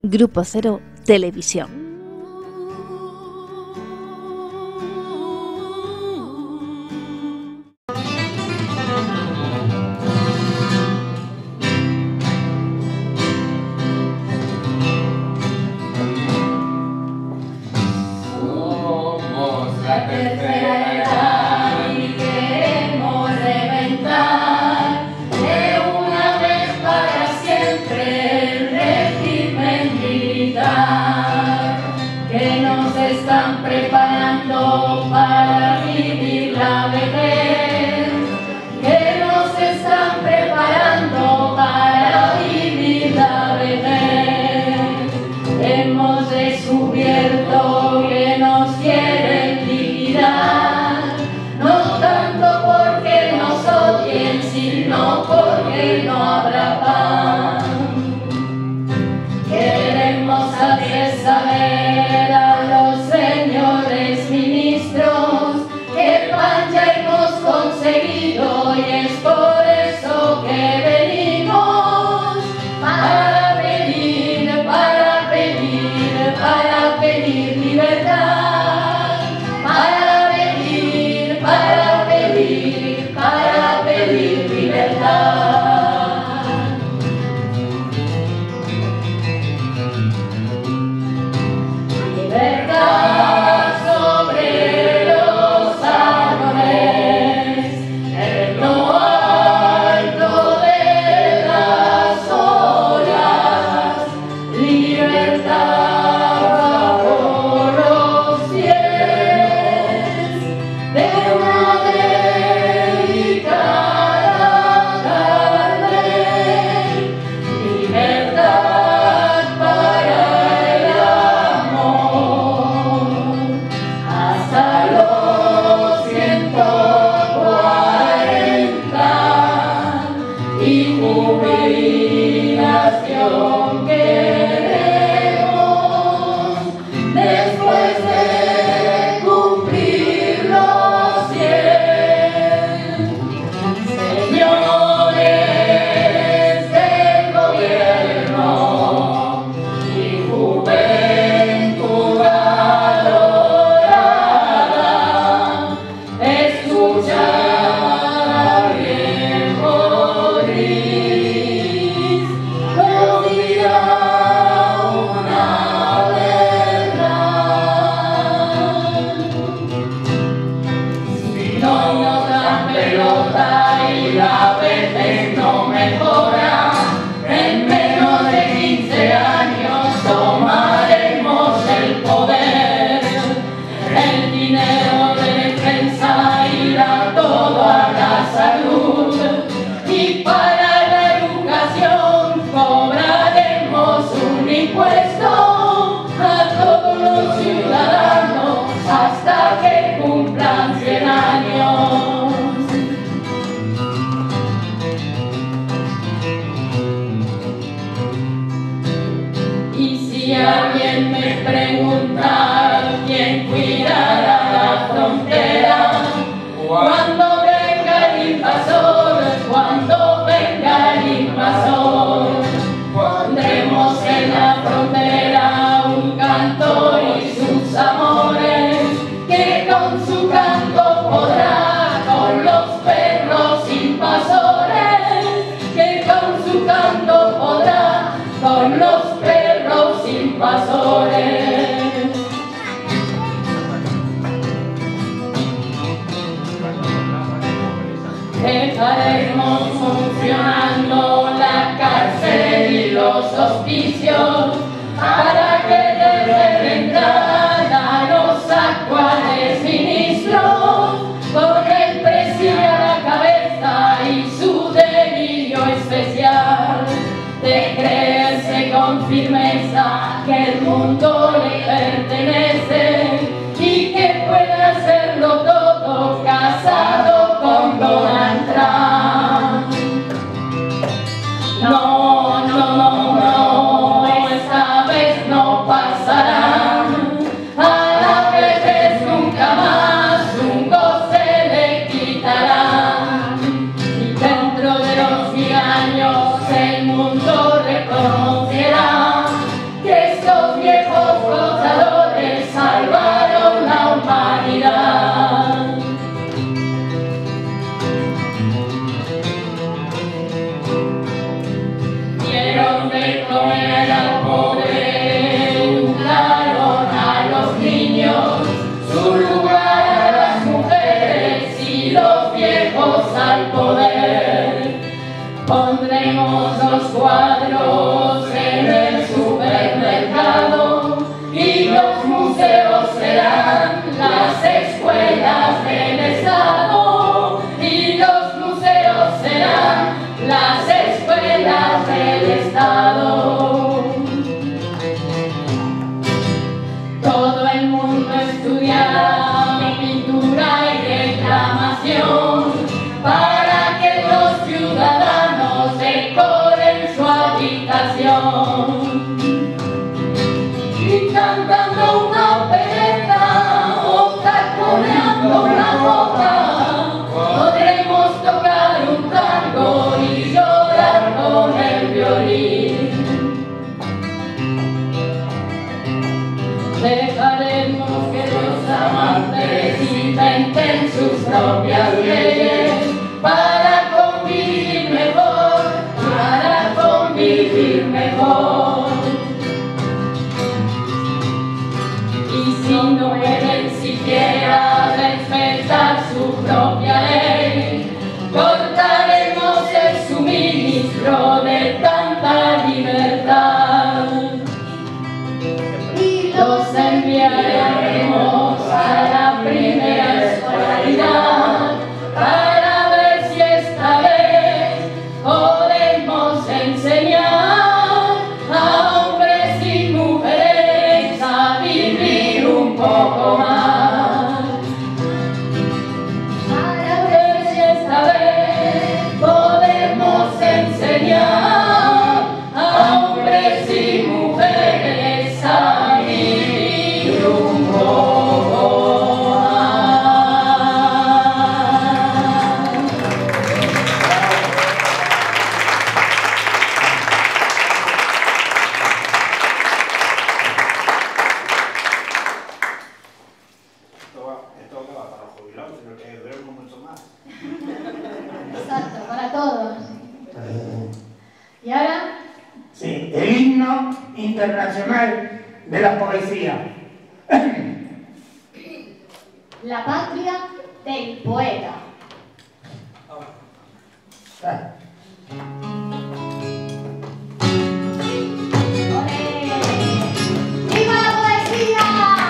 Grupo Cero Televisión. Dejaremos funcionando la cárcel y los hospicios para que desde entrada los actuales ministros, con el presidio a la cabeza y su delirio especial de creerse con firmeza que el mundo le pertenece y que puede hacerlo todo casado con Donald Trump. No, no, no, no, esta vez no pasará. A la vez nunca más un goce le quitará. Y dentro de los 100 años el mundo reconocerá que cantando una opereta o taconeando una jota, podremos tocar un tango y llorar con el violín. Dejaremos que los amantes inventen sus propias leyes para convivir mejor, para convivir mejor. Y si no pueden siquiera respetar su propia ley, cortaremos el suministro de tanta libertad y los enviaremos a la primera escolaridad para ver si esta vez podemos enseñar a hombres y mujeres a vivir un poco más. Para ver si esta vez podemos enseñar a hombres y mujeres a vivir un poco más. Esto no va para los jubilados, sino que duremos mucho más. Exacto, para todos. ¿Y ahora? Sí, el himno internacional de la poesía. La patria del poeta. ¡Olé! ¡Viva la poesía!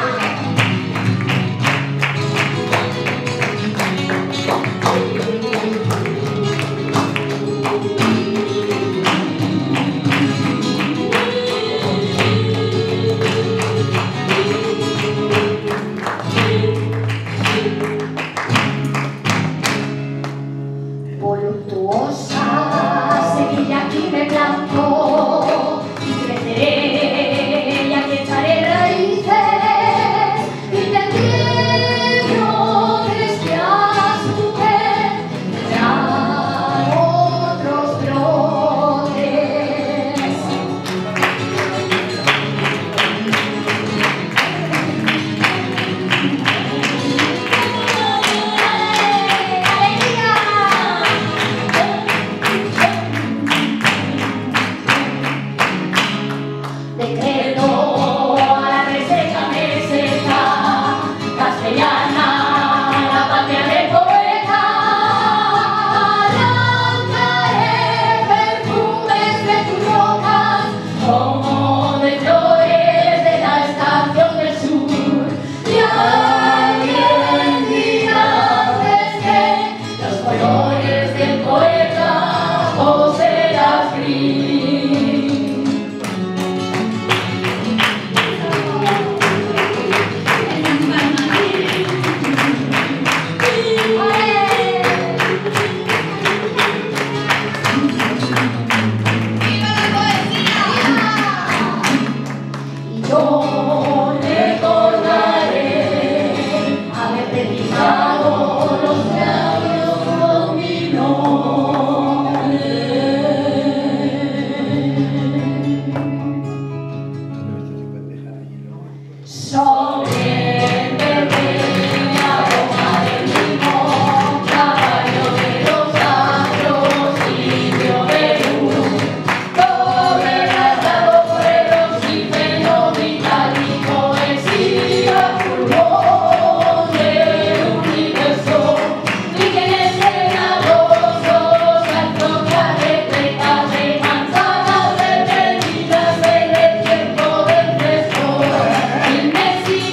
Voluptuosa semilla aquí me planto y creceré y aquí echaré raíces y te entiendo desde a su vez tendrán otros brotes. Decreto a la reseca meseta castellana, la patria del poeta. Lanzaré perfumes de tus rocas como de flores de la estación del sur. Y alguien dirá antes que los colores del poeta o serás gris. Yo recordaré haberte pisado los labios con mi nombre. Sobre el verde aroma del limón, caballo de los astros, indio de luz, sobre las labores y fenómica y poesía, pulmón del universo, y que en escena gozosos al tocar repletas de manzanas detenidas en el tiempo del fresco. El Messi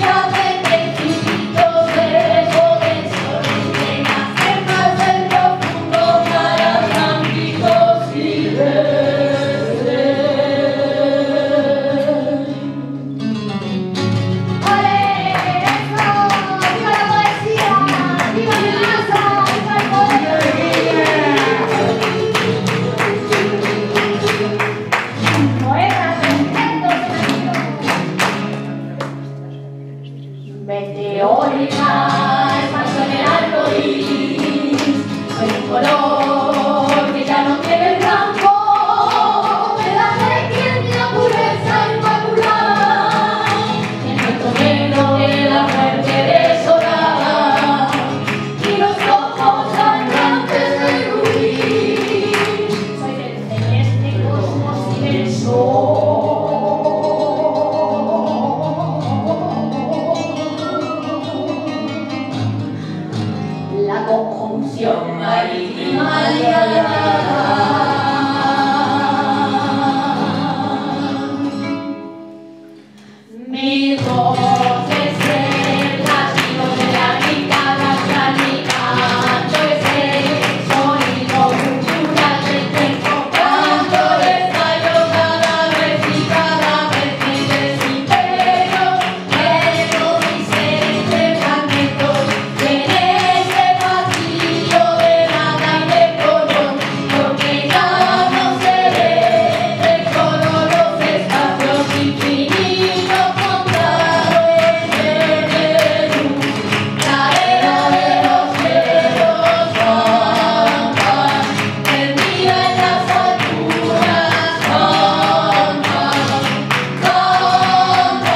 casualidad, espacio en el arco iris, soy un color que ya no tiene blanco, me da pequeña pureza inmaculada, el manto negro de la muerte desolada, y los ojos sangrantes de rubí, soy del celeste cosmos y del sol. La conjunción marítima mis voces en las hilos de la guitarra flamenca, yo que sé, sonido cultural del tiempo, canto de ensayo cada vez y cada vez mi desintegro, lleno mi ser entre fragmentos, en ese vacío de nada y de color, porque ya no se ve de solo los espacios infinitos contados en luz, cadena de los cielos blancas, perdida en las alturas, canta, canta,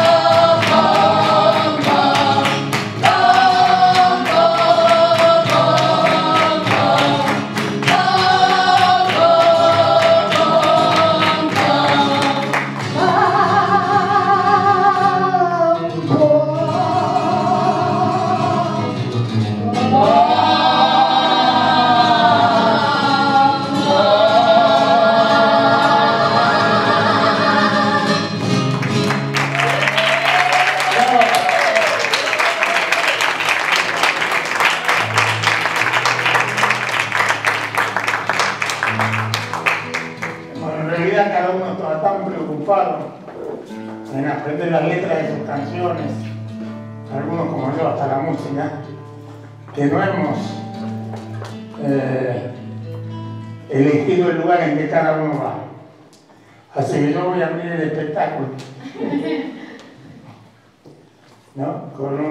Bueno, en realidad cada uno estaba tan preocupado en aprender las letras de sus canciones, algunos como yo hasta la música, que no hemos elegido el lugar en que cada uno va. Así que yo voy a abrir el espectáculo, ¿no?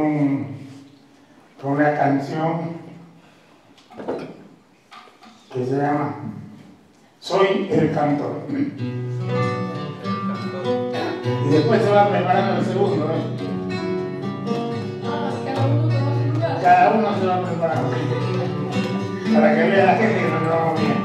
Con una canción que se llama Soy el cantor. Y después se va preparando el segundo, ¿eh? Cada uno se va preparando. Para que vea la gente que nos llevamos bien.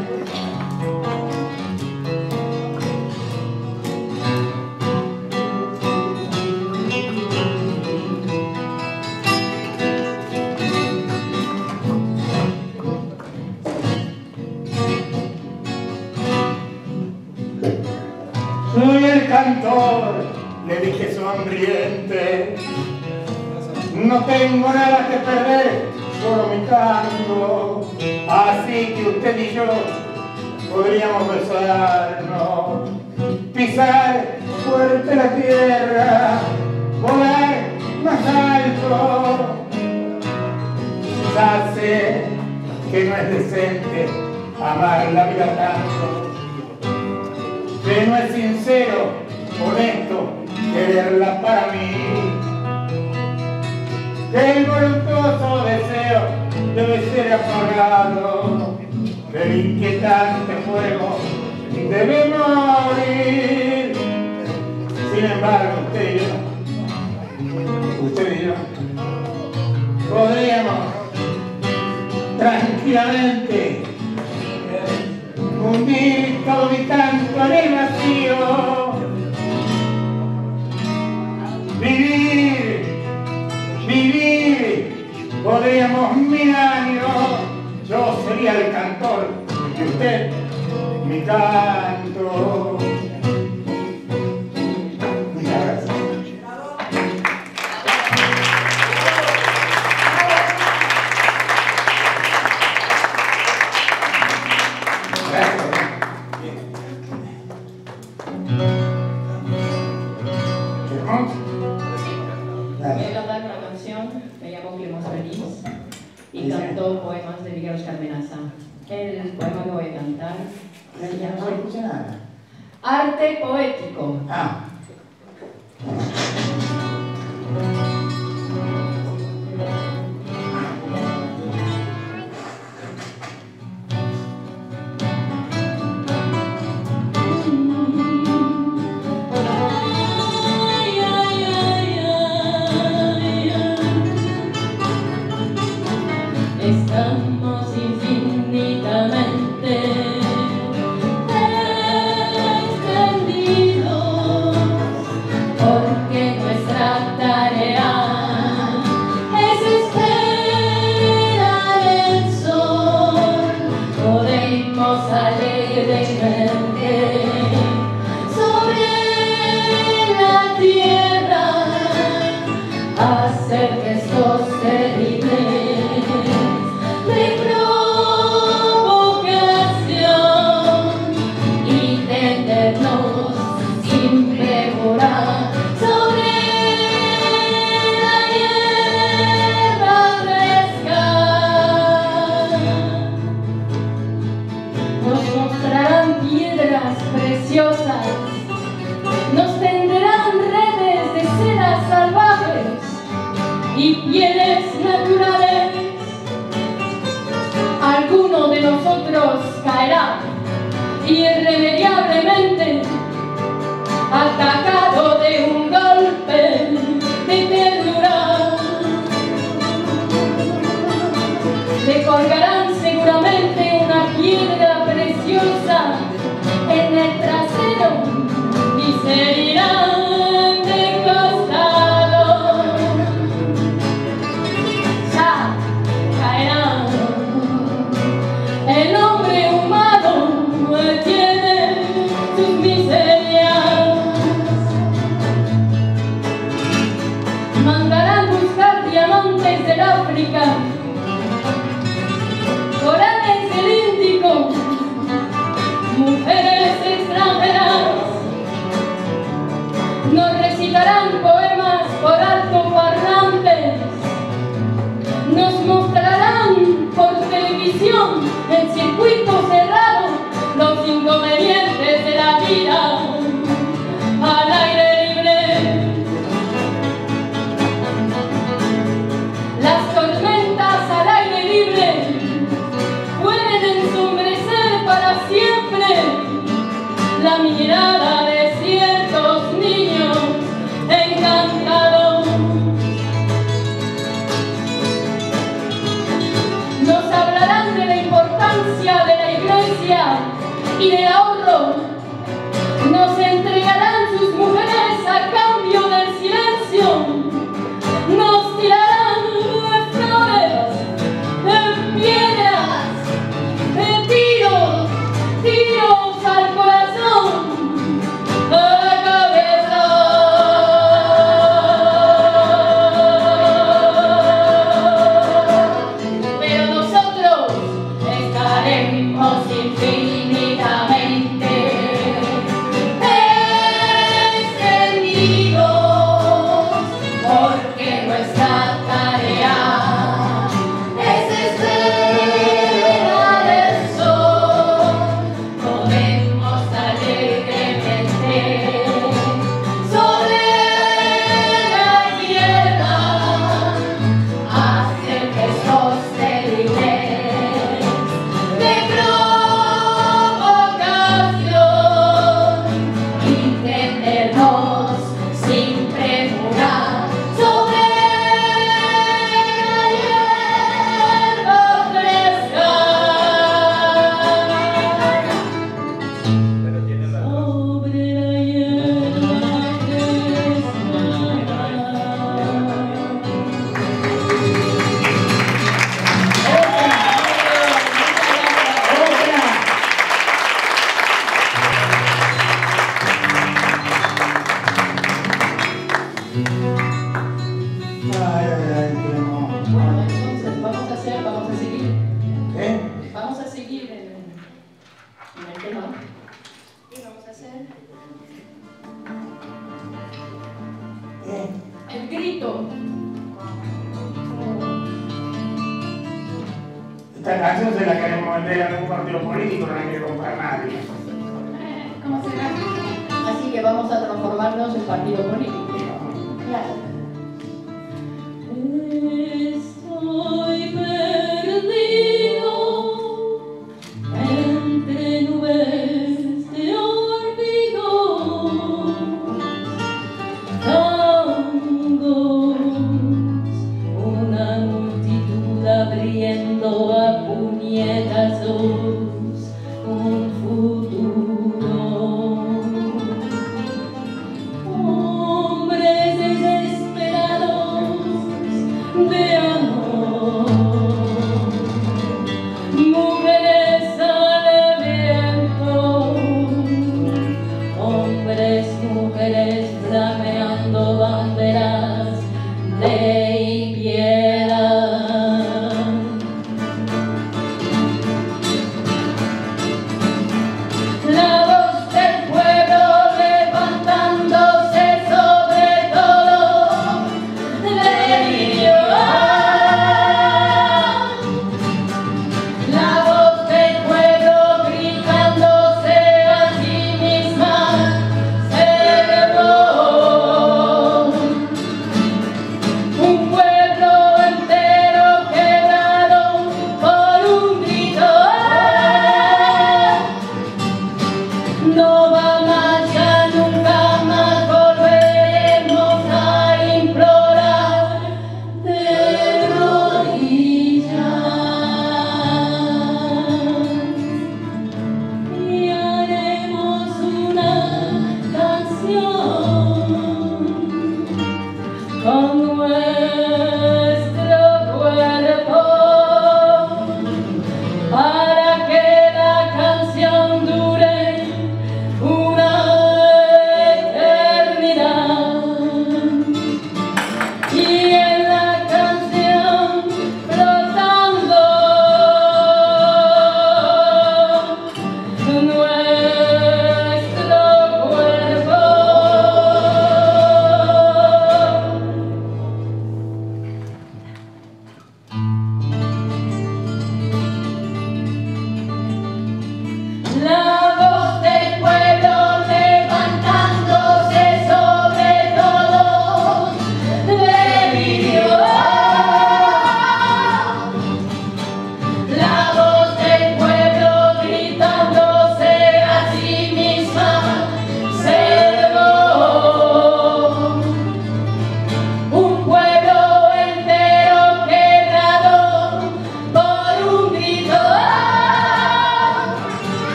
Soy el cantor, le dije sonriente, no tengo nada que perder, solo mi canto, así que usted y yo podríamos besarnos, pisar fuerte la tierra, volar más alto. Ya sé que no es decente amar la vida tanto, que no es sincero, honesto, quererla para mí, que el voluptuoso deseo debe ser apagado, que el inquietante fuego debe morir. Sin embargo, usted y yo, podríamos tranquilamente hundir todo mi canto en el vacío, vivir, podríamos 1000 años, yo sería el cantor y usted mi canto. Muchas gracias. Voy a cantar una canción, me llamo Clemens Feliz y canto poemas de Miguel Carmenaza. El poema que voy a cantar se llama Arte Poético. nos recitarán poemas por altoparlantes, nos mostrarán por televisión en circuito cerrado los inconvenientes de la vida al aire libre. Las tormentas al aire libre pueden ensombrecer para siempre la mirada de ciertos niños encantados. Nos hablarán de la importancia de la iglesia y del ahorro. Nos entregarán sus mujeres a cambio del silencio. Nos tirarán flores, piedras, tiros al corazón, a la cabeza. Pero nosotros estaremos infinitamente extendidos, porque nuestra tarea es esperar el sol. Podemos alegremente sobre la tierra hacer gestos terribles de provocación y tenernos sin premurar sobre la hierba fresca. Sobre la hierba no. Bueno, entonces vamos a seguir. ¿Qué? Vamos a seguir en el tema. Y vamos a hacer ¿Qué? el grito. Esta canción se la queremos vender a algún partido político, no la quiere comprar nadie. ¿Cómo será? Así que vamos a transformarnos en partido político. Claro. Estoy perdido entre nubes de olvido, tangos, una multitud abriendo a puñetazos un futuro. Hombres desesperados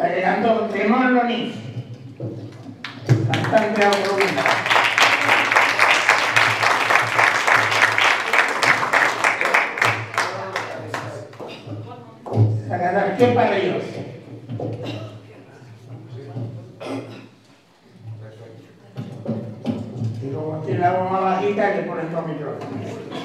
hasta que cantó Temón Lonís, cantante autobús. A cantar Qué Parrillos. Y como tiene la voz más bajita, le ponen dos micrófonos.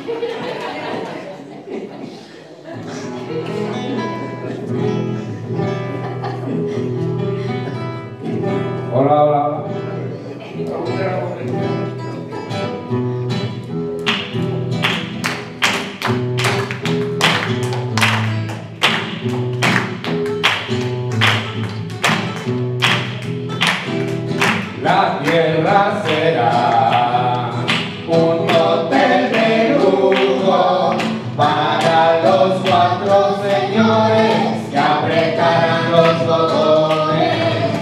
Hola, hola, hola. La tierra será un hotel de lujo para los cuatro señores que apretarán los botones.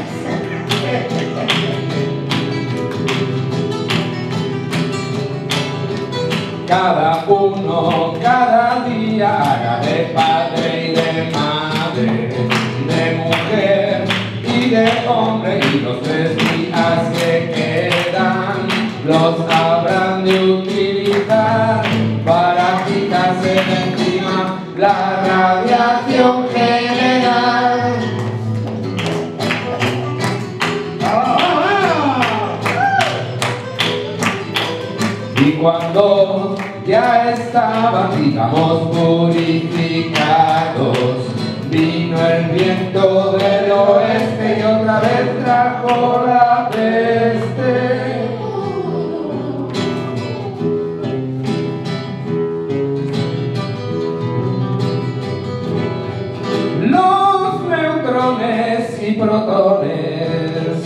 Cada uno, cada día haga de padre y de madre, de mujer y de hombre, y los 3 días que quedan los habrán de utilizar para quitarse de encima la radiación general. Y cuando ya estaban, digamos, purificados, vino el viento del oeste y otra vez trajo la peste. Los neutrones y protones,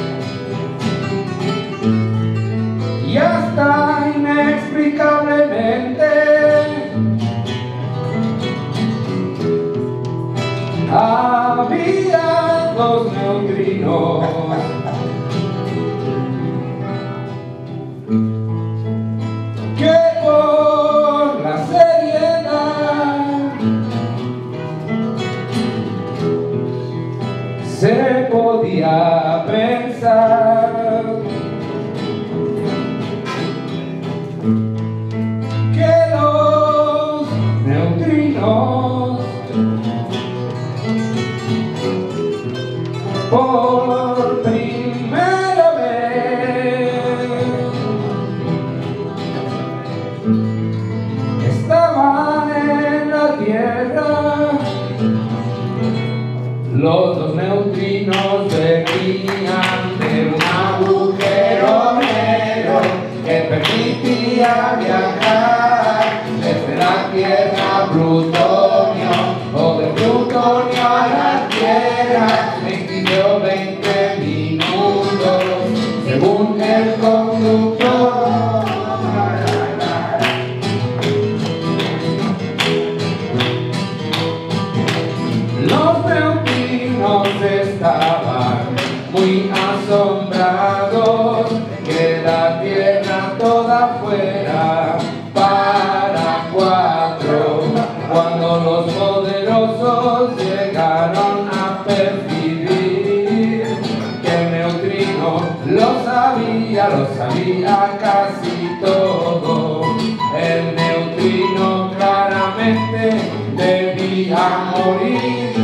y hasta inexplicablemente había los neutrinos que por la seriedad se podía pensar que los neutrinos por primera vez estaban en la Tierra. Los 2 neutrinos venían de un agujero negro que permitía viajar desde la Tierra a Plutonio o de Plutonio a la Tierra en 20 minutos según el conductor. Los neutrinos estaban muy asombrados que la Tierra toda fuera para 4, cuando los poderosos llegaron a percibir que el neutrino lo sabía casi todo. El neutrino claramente debía morir.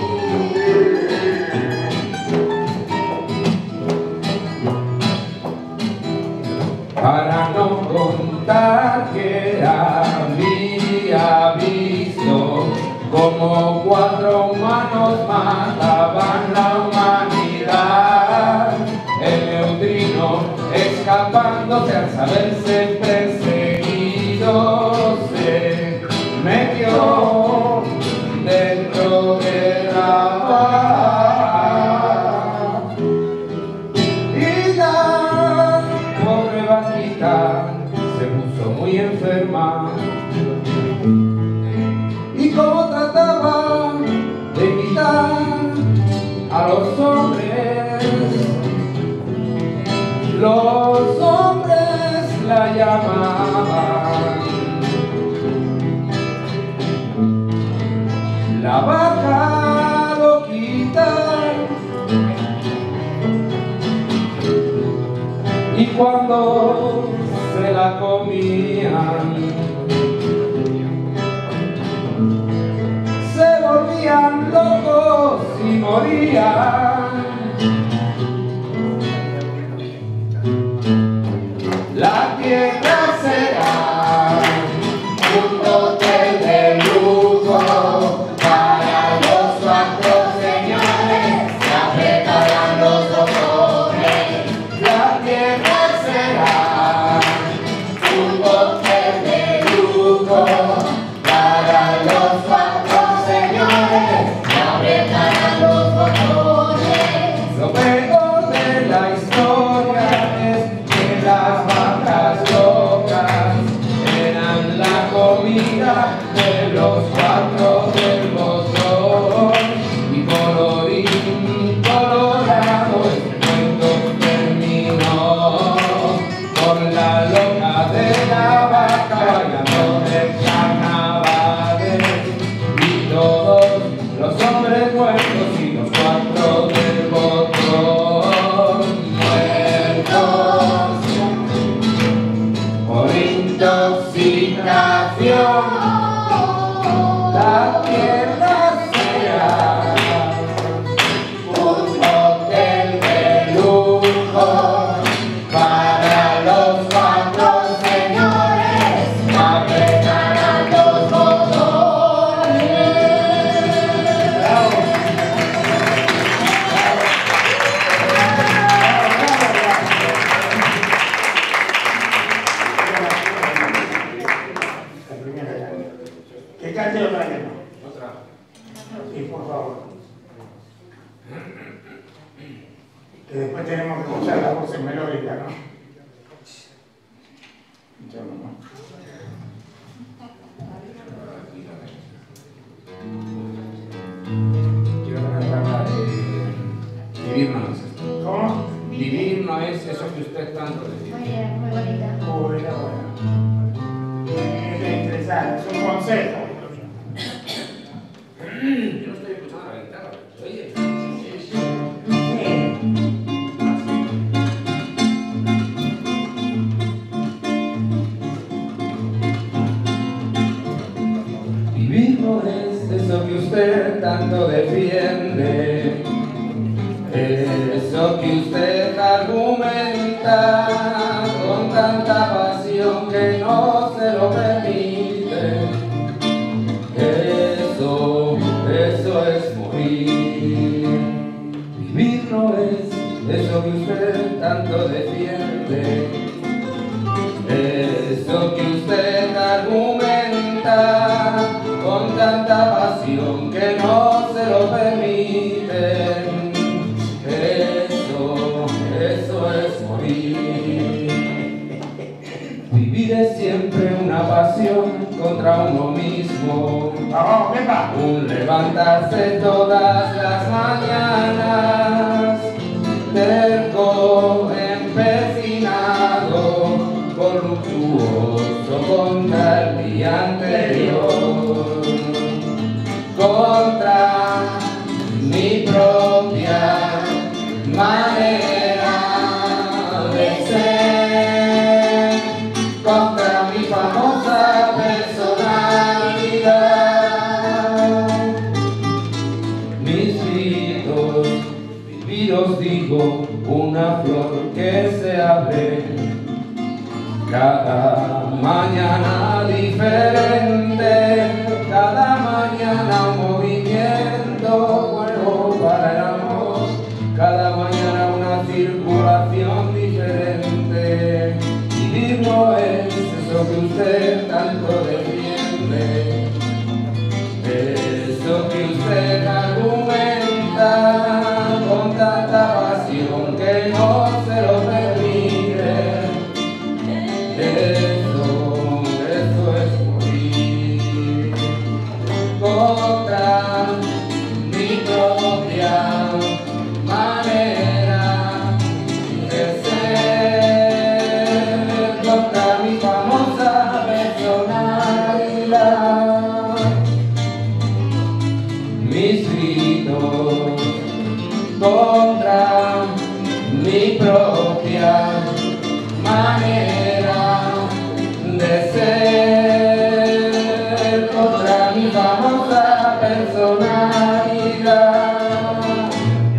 Para no contar que había visto como 4 humanos mataban la humanidad. El neutrino escapándose al saberse perseguido se metió dentro de la paz. Y la pobre vaquita se puso muy enferma. Y como trataba de quitar a los hombres la llamaban la vaca loquita. cuando se la comían, se volvían locos y morían. La tierra será un hotel de lujo para los cuatro señores que apretarán los botones. La tierra será un hotel de lujo para los cuatro señores que apretarán los botones. Lo peor de la historia es que las vacas locas eran la comida de los cuatro del botón. Y colorín colorado el cuento terminó con la loca de la vaca bailando de carnavales y todos los hombres muertos y los cuatro del botón muertos por intoxicación. La tierra será un hotel de lujo para los cuatro señores que apretarán los botones. Que cante otra vez, ¿no? Sí, por favor. Que después tenemos que escuchar la voz melódica, ¿no? Yo no. Quiero cantar la de Vivir no es esto. ¿Cómo? Vivir no es eso que usted tanto decía. Muy bien, muy bonita. Buena, buena. Es interesante, es un consejo. Yo no estoy escuchando la guitarra, ¿se oye? Vivir no es eso que usted tanto defiende, eso que usted argumenta con tanta pasión que no se lo permite. Eso es morir. Vivir no es eso que usted tanto defiende, eso que usted argumenta con tanta pasión que no se lo permiten. Eso es morir. Vivir es siempre una pasión contra uno mismo. Vamos, venga. Un levantarse todas las mañanas, terco, empecinado, voluptuoso contra el día anterior, contra mi propia manera de ser, contra mi famosa personalidad. Mis gritos, viviros digo, una flor que se abre cada mañana diferente, cada mañana un movimiento nuevo para el amor, cada mañana una circulación diferente. Vivir no es eso que usted tanto defiende, eso que usted argumenta con tanta pasión que no se lo permite. Eso es morir contra mi propia manera de ser, contra mi famosa personalidad. Mis gritos contra mi propia manera de ser contra mi famosa personalidad.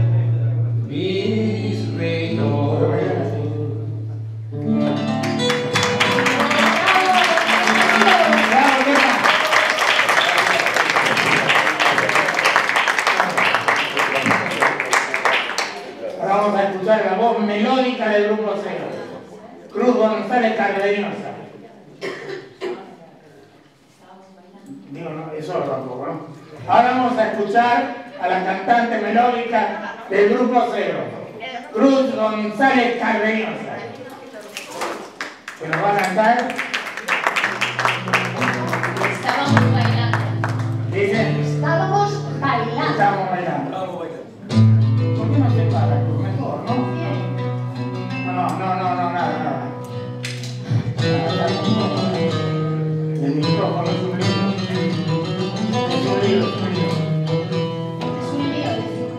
Bisrito. Vamos a escuchar la voz melódica del grupo Cero. Cruz González Cardeñosa. Digo, no, eso tampoco, ¿no? Ahora vamos a escuchar a la cantante melódica del grupo Cero, Cruz González Cardeñosa, que nos va a cantar. Estábamos bailando. Dice, Estábamos bailando. estamos bailando. ¿Por qué no se para? Mejor, ¿no? No, nada. El micrófono es un lío. Es un lío. Es un lío.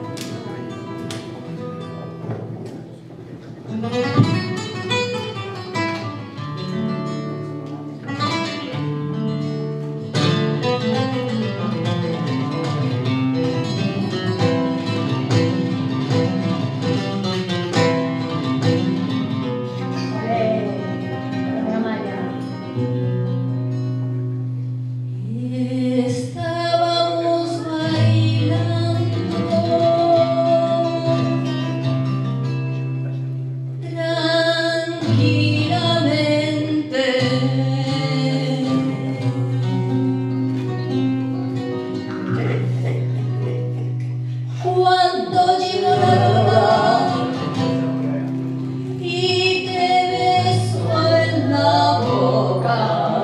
Estábamos bailando tranquilamente cuando llegó la luna y te besó en la boca.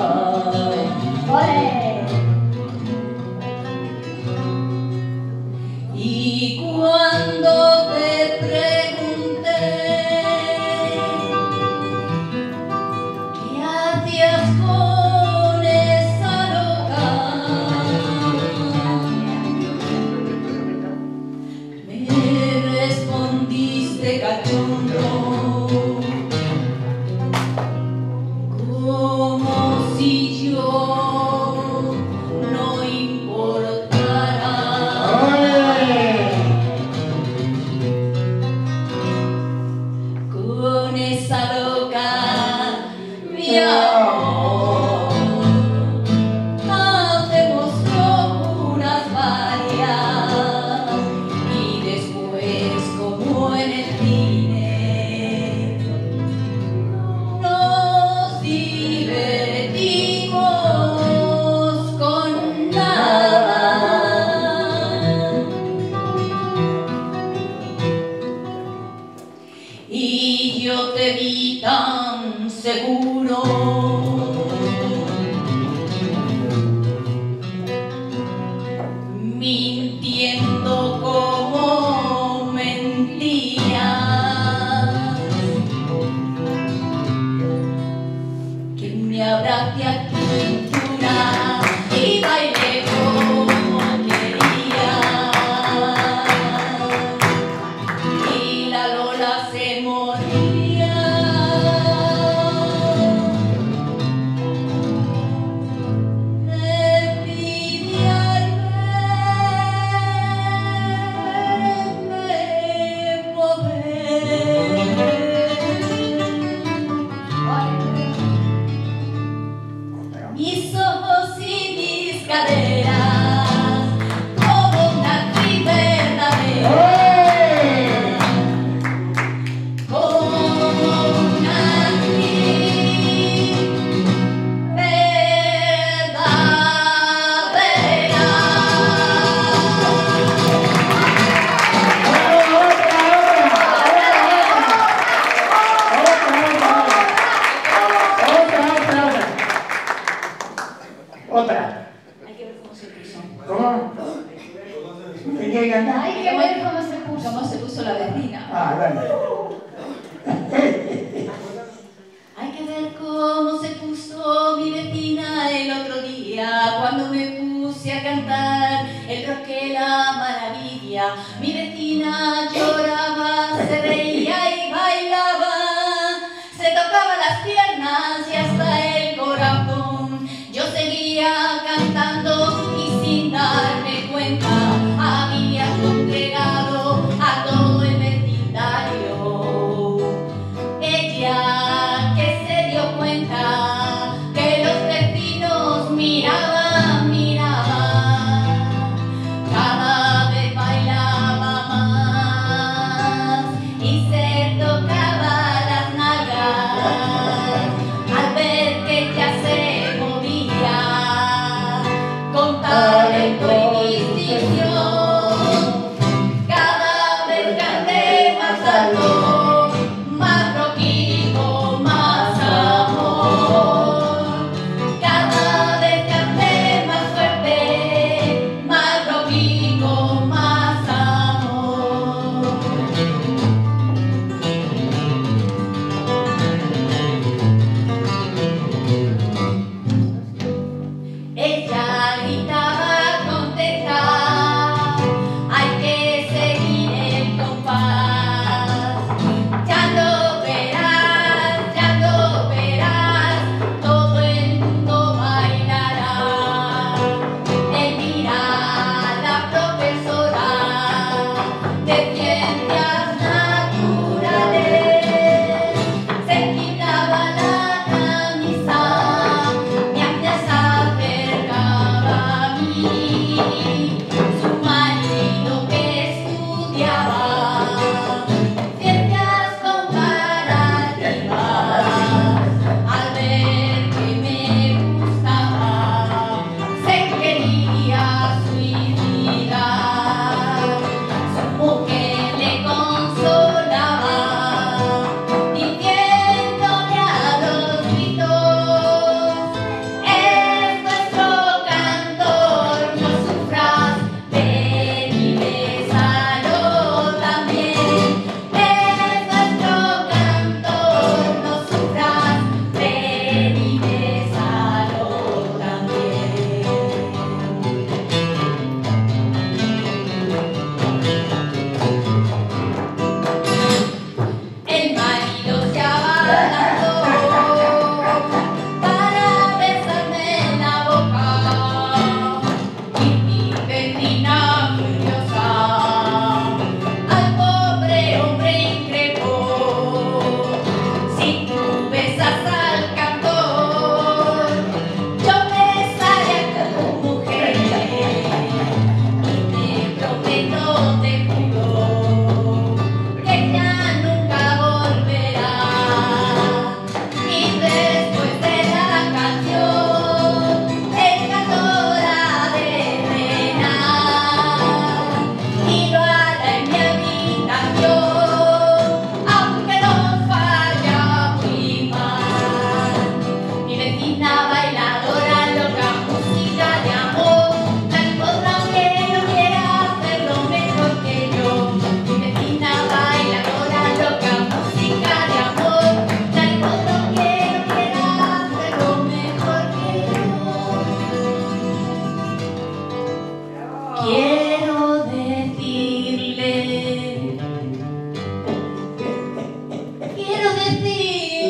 Y cuando te pregunté qué hacías con esa loca, me respondiste cachondo, como si yo no importara. Con esa loca, mi amor, hacemos locuras varias y después, como en el cine, nos divertimos con nada. Y yo te vi tan seguro, mintiendo como mentías, que me abrace a tu cintura y bailé como quería. Y la Lola se moría. Envidiarme poder. Mis ojos y mis caderas, como una actriz verdadera. Como una actriz verdadera. Otra. Hay que ver cómo se puso. ¿Cómo? ¿Qué quiere cantar? Hay que ver cómo se puso. ¿Cómo se puso la vecina? Ah, dale. Hay que ver cómo se puso mi vecina el otro día cuando me puse a cantar el rock que la maravilla. Mi vecina lloraba, se reía y bailaba, se tocaba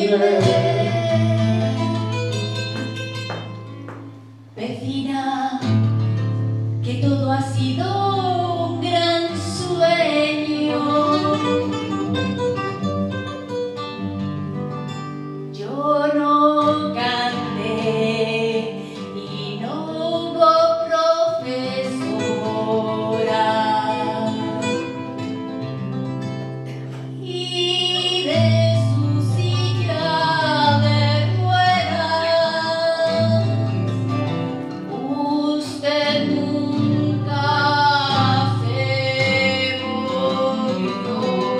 Vecina, que todo ha sido un gran sueño. Yo no canté y no hubo profesora. Y de su silla de ruedas usted nunca se movió.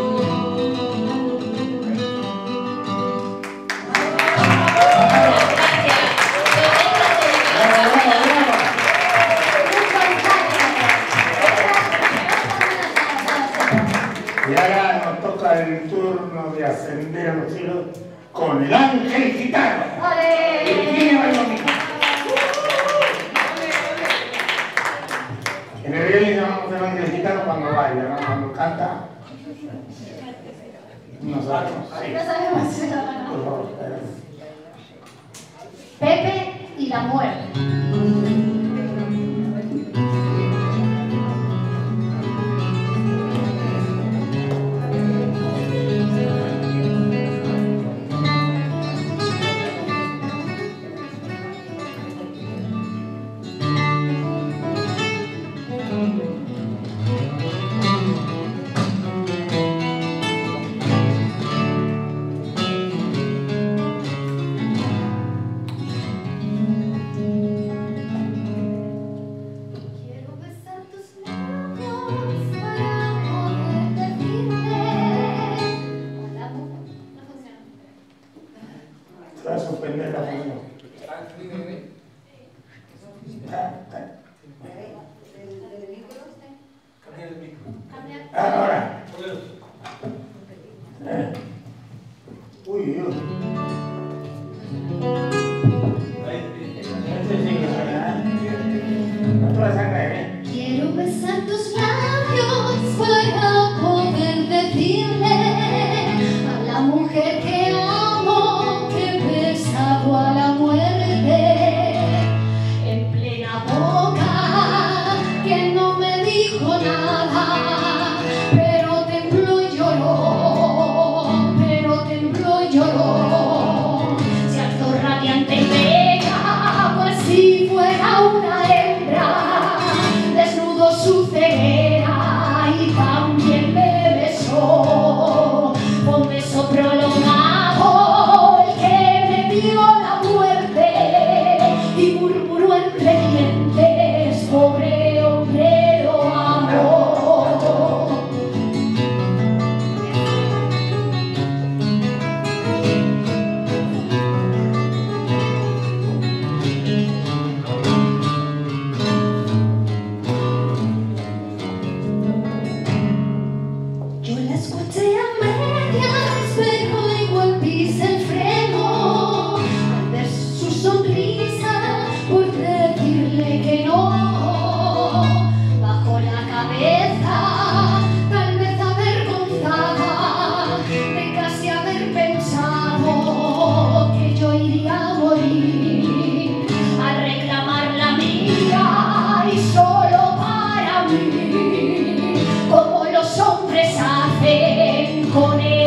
Y ahora nos toca el turno de ascender a los cielos con el ángel gitano. Virginia Bailoni. En el violín llamamos el ángel gitano cuando baila, ¿no? Cuando canta. No sabemos. Sí. No sabemos si la van a- Por favor. Pepe y la muerte. Quiero besar tus labios para poder decirle a la mujer. No funciona. Se va a suspender la función. Ahora. Uy, uy. Este sí que suena, ¿eh? No te vas a caer, ¿eh? Quiero besar tus labios para poder decirle a la mujer que amo que he besado a la muerte en plena boca, que no me dijo nada, pero tembló y lloró, se alzó radiante y bella, cual si fuera una hembra, desnudo su ceguera y también me besó, un beso prolongado el que me dio la muerte y murmuró entre dientes, pobre hombre lo amo. Yo la escuché a medias, pero igual pise el freno al ver su sonrisa por decirle que no. Bajó la cabeza, tal vez avergonzada de casi haber pensado que yo iría a morir al reclamar la mía y solo para mí, como los hombres hacen con él.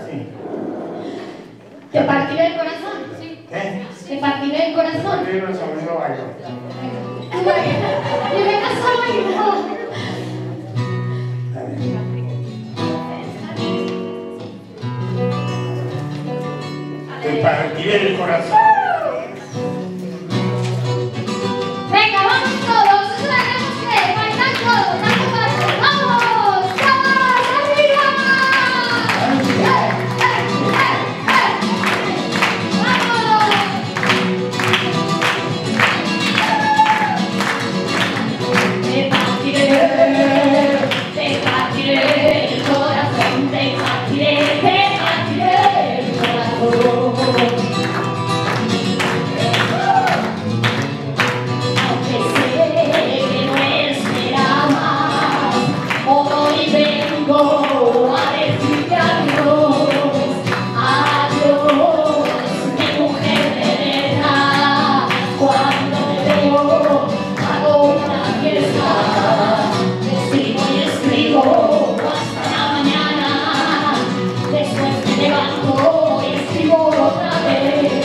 así. Te partiré el corazón, sí. ¿Qué? Te partiré el corazón. El libro sobre el bailo. Y me casó y no. Está bien. Te partiré el corazón. Venga, vamos todos. Es una tenemos que bailar todos. Dando pasos. ¡Vamos! ¡Vamos! ¡Arriba! Te partiré el corazón, te partiré el corazón. Aunque sé que no espera más, hoy vengo a decirte adiós, adiós, mi mujer de verdad. Cuando te veo, hago una fiesta, escribo y escribo hasta la mañana. Después me levanto y escribo otra vez.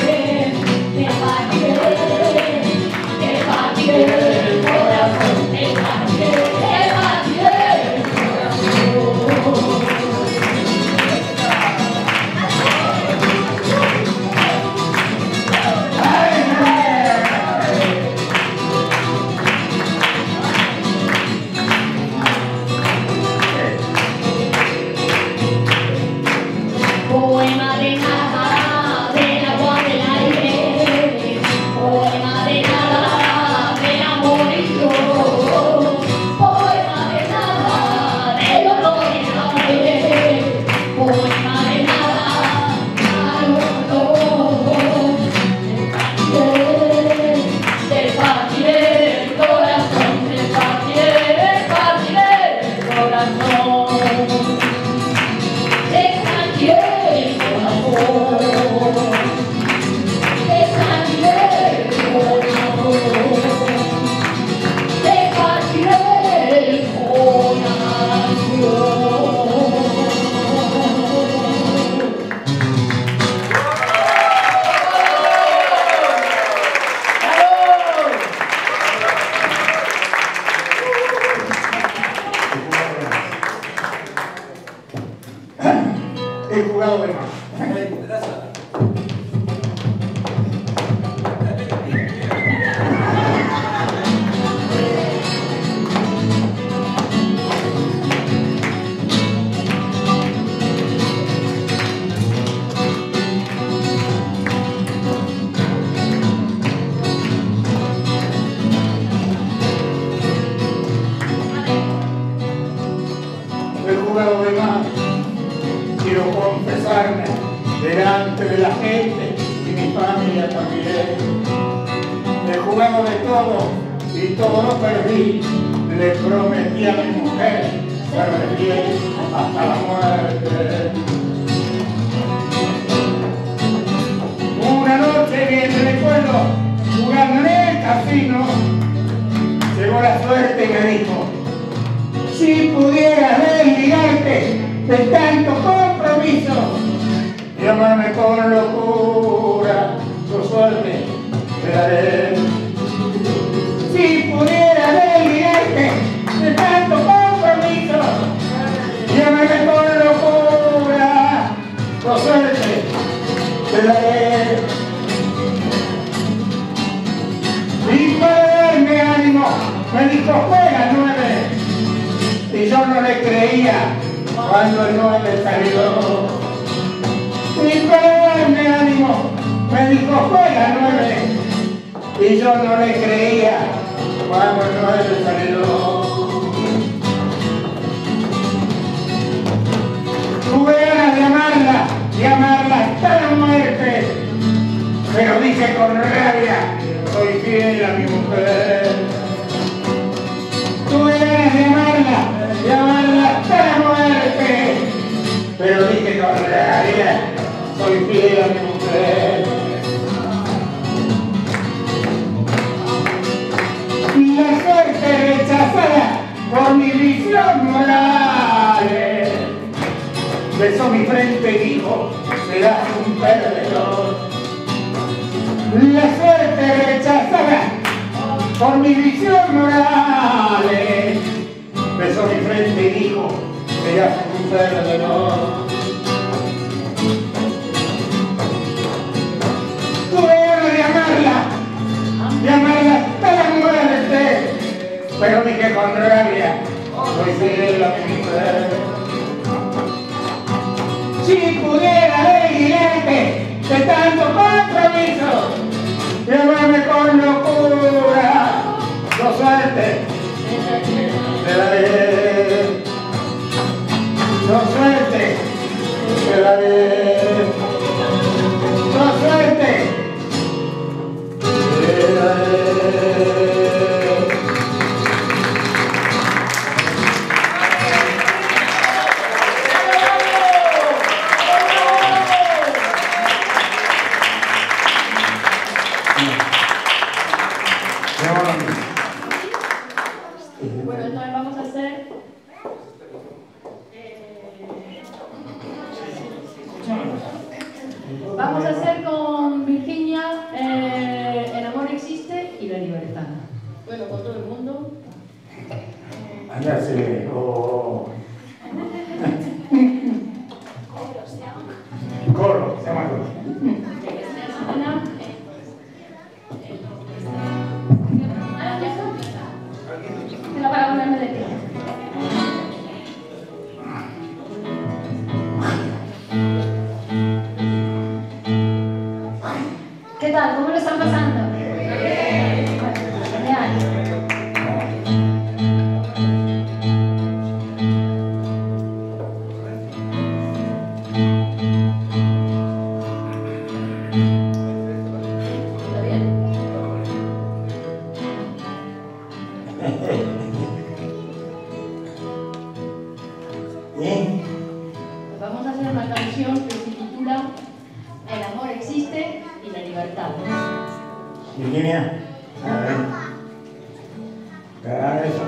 Te partiré el corazón, te partiré el corazón. Poema de nada, del agua del aire. Poema de nada, del amor y yo. Poema de nada, del olor y el aire. Poema de nada, del olor. Te partiré el corazón, te partiré el corazón. Te partiré el corazón, te partiré el corazón, te partiré el corazón. He jugado de más. He jugado de más. Quiero confesarme delante de la gente y mi familia también. He jugado de todo y todo lo perdí. Le prometí a mi mujer serle fiel hasta la muerte. Una noche bien recuerdo, jugando en el casino, llegó la suerte y me dijo: si pudieras desligarte de tanto compromiso y amarme con locura, tu suerte te daré. Si pudiera desligarte de tanto compromiso y amarme con locura, tu suerte te daré. Y para darme ánimo me dijo: juega 9. Y yo no le creía cuando el 9 salió. Y para darme ánimo me dijo: juega 9. Y yo no le creía cuando el 9 salió. Tuve ganas de amarla y amarla hasta la muerte, pero dije con rabia: soy fiel a mi mujer. Tuve ganas de amarla y amarla hasta la muerte, pero dije con rabia: soy fiel a mi mujer. La suerte rechazada por mi visión moral, de besó mi frente y dijo, serás un perdedor. La suerte rechazada por mi visión moral. Besó mi frente y dijo, serás un perdedor. Tuve ganas de amarla hasta la muerte, pero dije con rabia, soy fiel a mi mujer. Si pudiera leerte de tanto compromiso, llévame con locura, no suerte, te daré, no suerte, te daré, no suerte, te daré. Bueno, entonces vamos a hacer... Vamos a hacer con Virginia El amor existe y la libertad. Bueno, con todo el mundo. Allá se... Coro, se llama coro. Para ponerme de pie. ¿Qué tal? ¿Cómo lo están pasando? Genial. ¿Está bien? Vamos a hacer una canción que se titula El amor existe y la libertad. Virginia, a ver. Haga eso.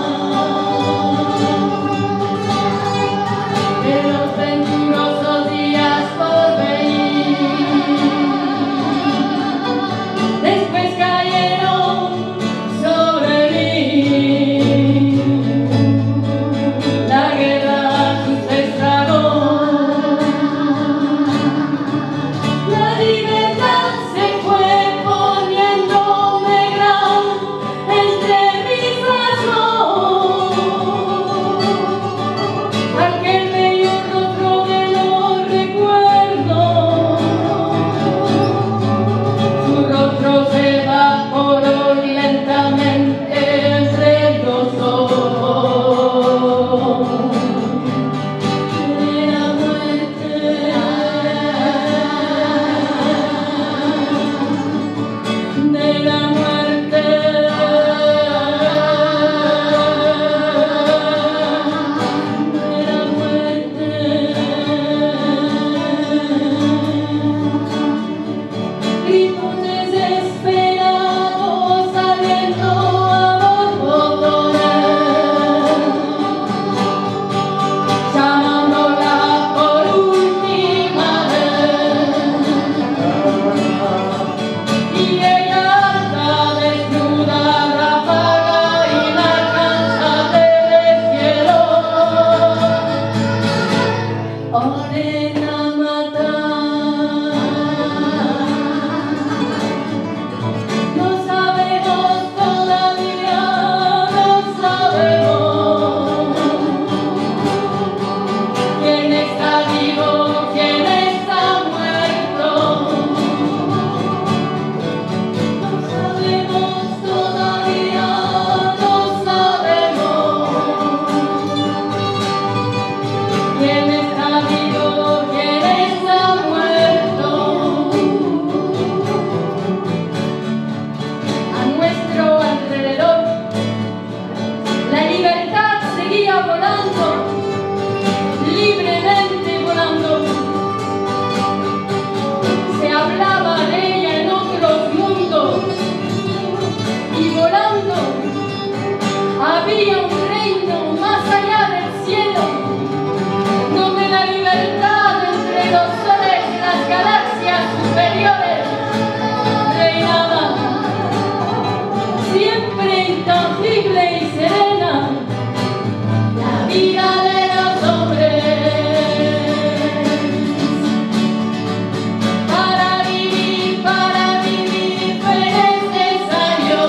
De los venturosos días había un reino más allá del cielo, donde la libertad entre los soles y las galaxias superiores reinaba, siempre intangible y serena, la vida de los hombres. Para vivir fue necesario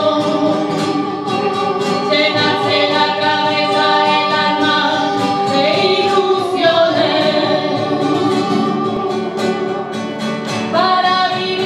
llenarse la cabeza, el alma de ilusiones. Para vivir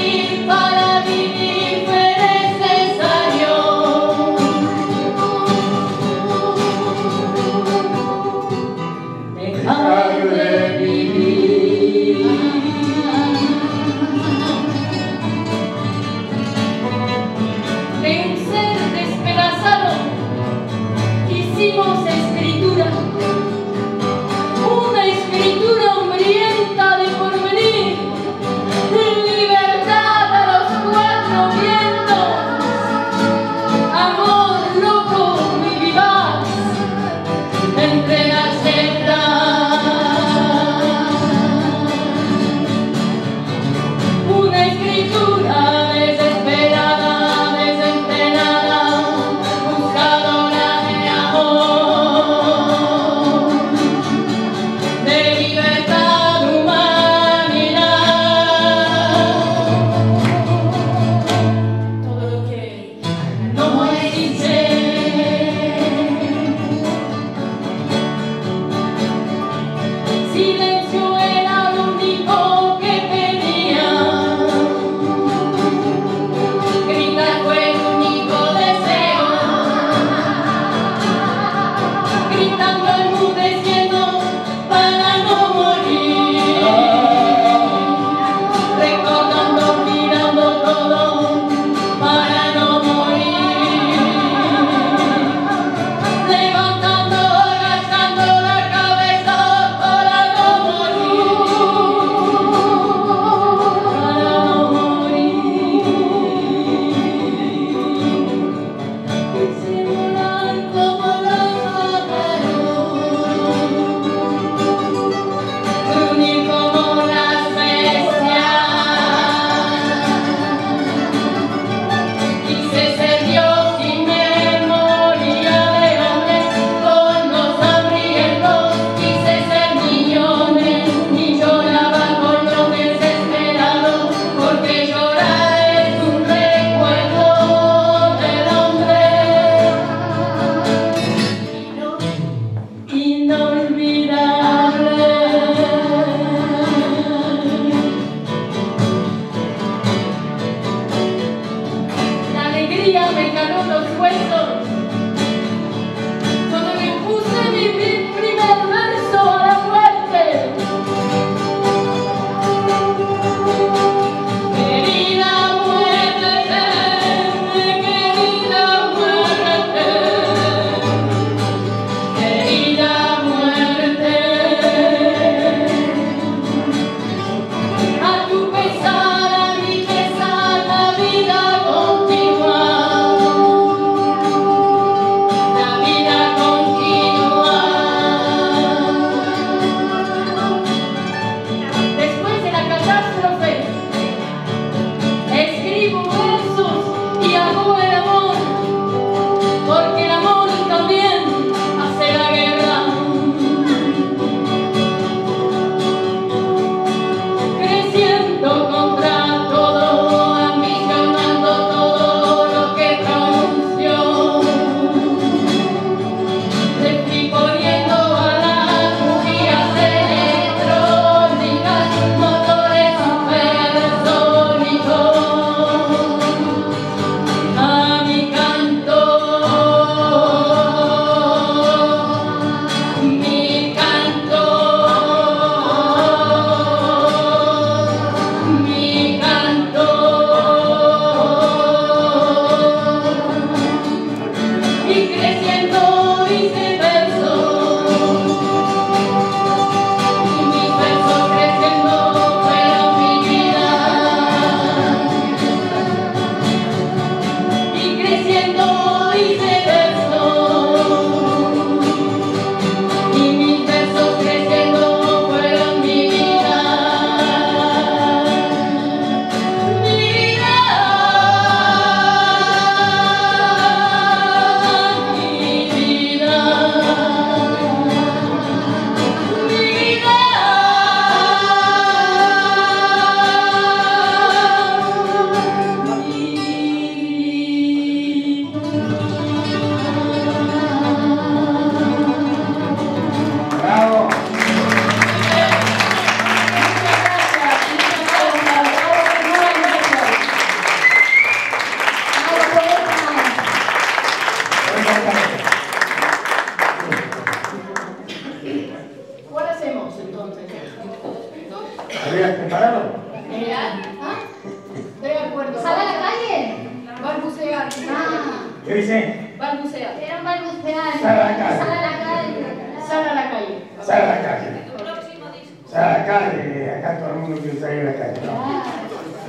la calle. Sal a la calle. Sal a la calle. Sal a la calle, acá todo el mundo quiere salir a la calle, ¿no?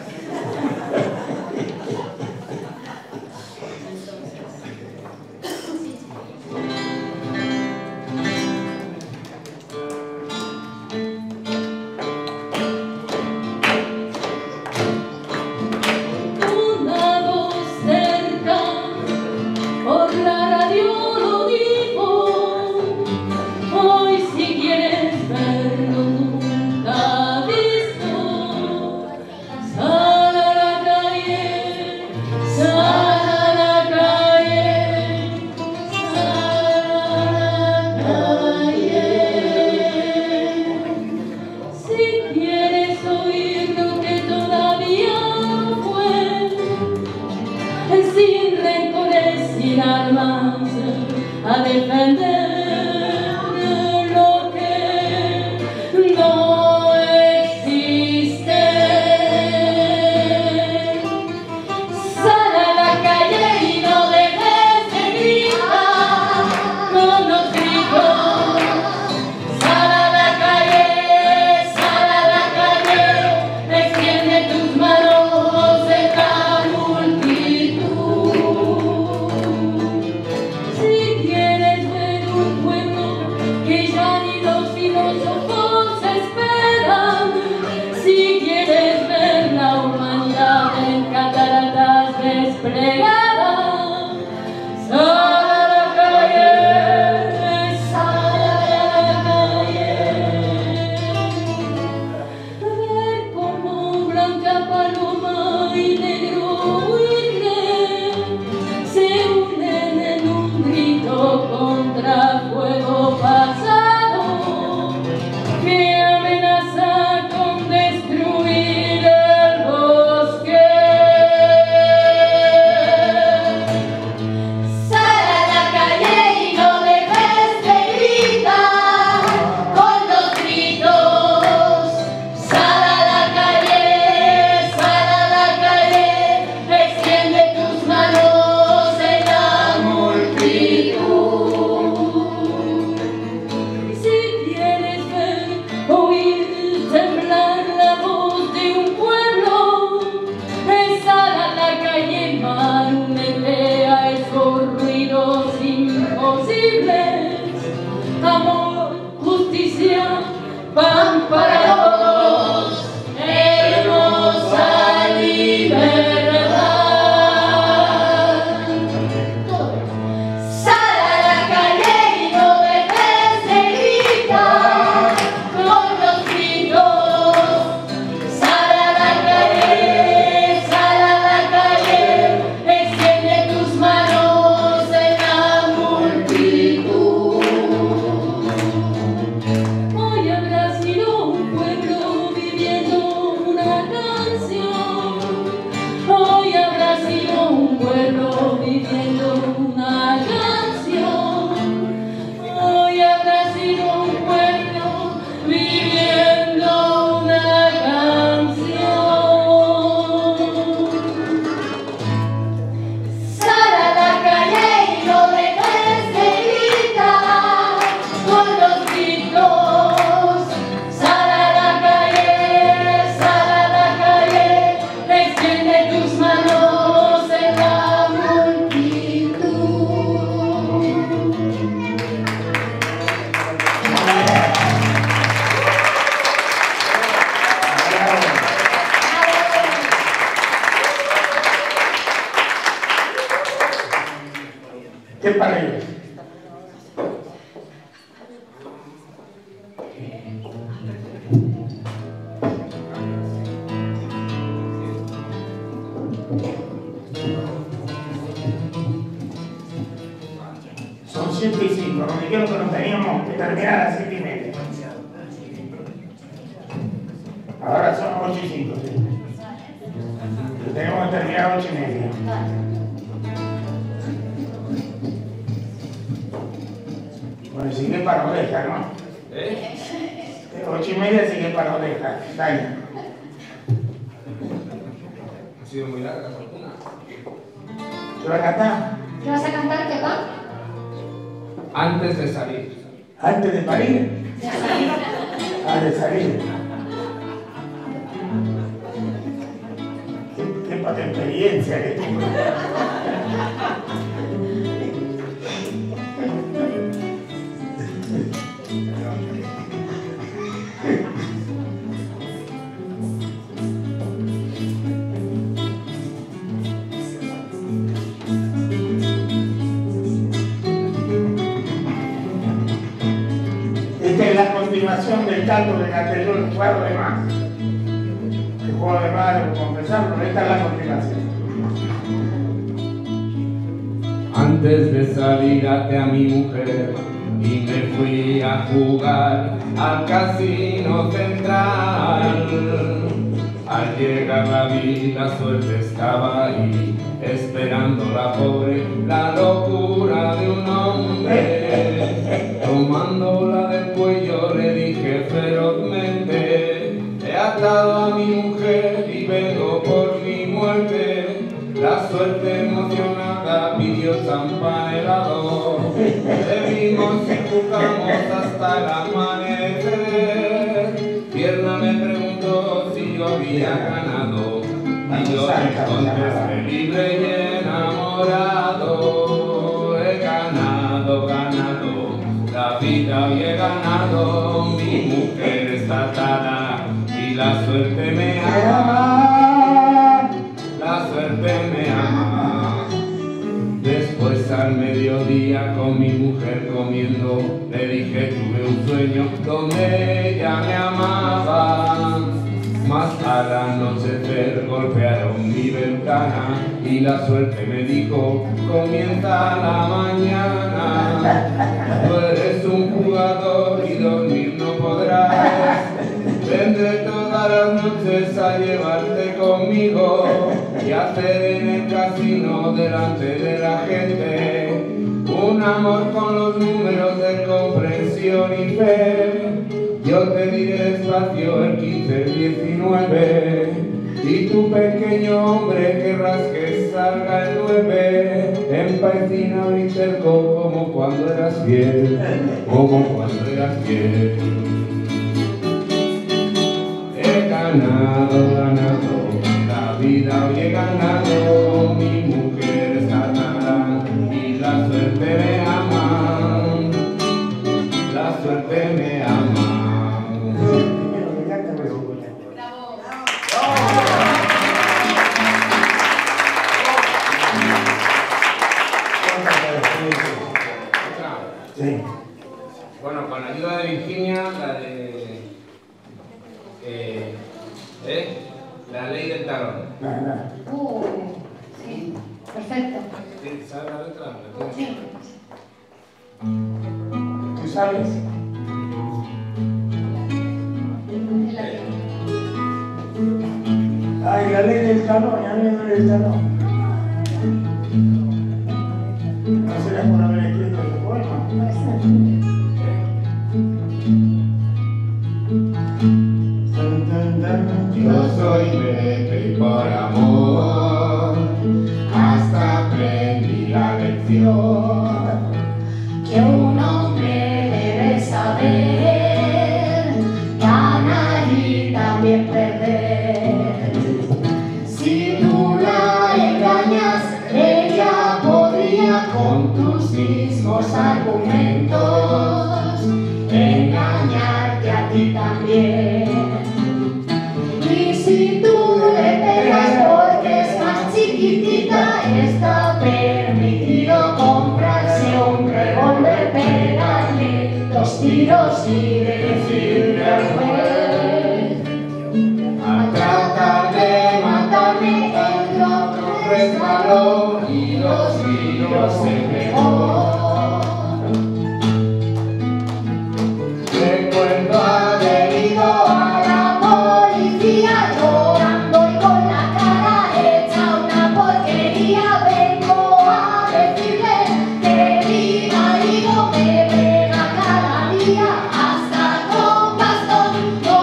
¿Qué para ellos? Son 7:05, me dijeron que nos teníamos que terminar a las 7:30. Ahora son 8:05, sí. Tenemos que terminar a 8:30. Bueno, sigue para oreja, ¿no? 8:30 sigue para oreja. Dale. Ha sido muy larga la fortuna. ¿Qué vas a cantar? ¿Qué vas a cantar, Pepa? Antes de salir. ¿Antes de parir? Ah, de salir. Qué poca experiencia que tengo. Esta es la continuación del canto del anterior juego de más. El juego de más, debo confesarlo, esta es la continuación. Antes de salir até a mi mujer y me fui a jugar al casino central. Al llegar la vi, la suerte estaba ahí, esperando la pobre, la locura de un hombre. Tomándola del cuello le dije ferozmente: he atado a mi mujer y vengo por mi muerte. La suerte emocionada pidió champán helado, bebimos y jugamos hasta el amanecer. Tierna me preguntó si yo había ganado, y yo le contesté libre y enamorado. He ganado, ganado, la vida hoy he ganado. Mi mujer está atada y la suerte me ama. La suerte me ama. Después al mediodía con mi mujer comiendo, le dije tuve un sueño donde ella me amaba. Más al anochecer golpearon mi ventana y la suerte me dijo: comienza la mañana. Tú eres un jugador y dormir no podrás. Vendré todas las noches a llevarte conmigo y hacer en el casino delante de la gente un amor con los números de comprensión y fe. Yo te diré despacio el 15, el 19 y tu pequeño hombre querrás que salga el 9. Empecinado y cerco como cuando eras fiel, como cuando eras fiel. He ganado, ganado, la vida hoy he ganado. Mi mujer está atada y la suerte me ama. La suerte me ama. Sí. Bueno, con la ayuda de Virginia, la ley del talón. Sí, perfecto. ¿Sabes la letra? Sí. ¿Tú sabes? Ay, la ley del talón, ya viene la ley del talón. No será por haber escrito ese poema. Yo soy Pepe y por amor hasta aprendí la lección Que un hombre debe saber ganar y también perder. Si tú la engañas, ella podría con tus mismos argumentos engañarte a ti también. Y si tú le pegas porque es más chiquitita, está permitido comprarse un revólver, pegarle 2 tiros y decirle al juez: al tratar de matarme entró, resbaló y 2 tiros se pegó. Recuerdo haber ido a la policía llorando y con la cara hecha una porquería. Vengo a decirle que mi marido me pega cada día hasta con bastón. No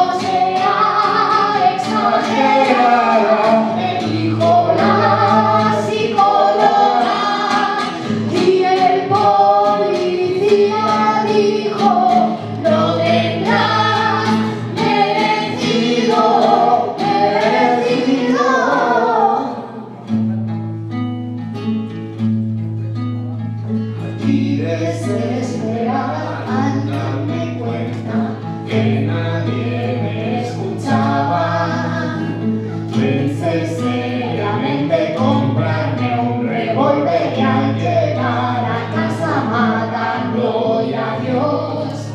hijo, lo tendrás merecido, merecido. Y Desesperada al darme cuenta que nadie me escuchaba, pensé seriamente comprarme un revólver y al llegar a casa matarlo y adiós.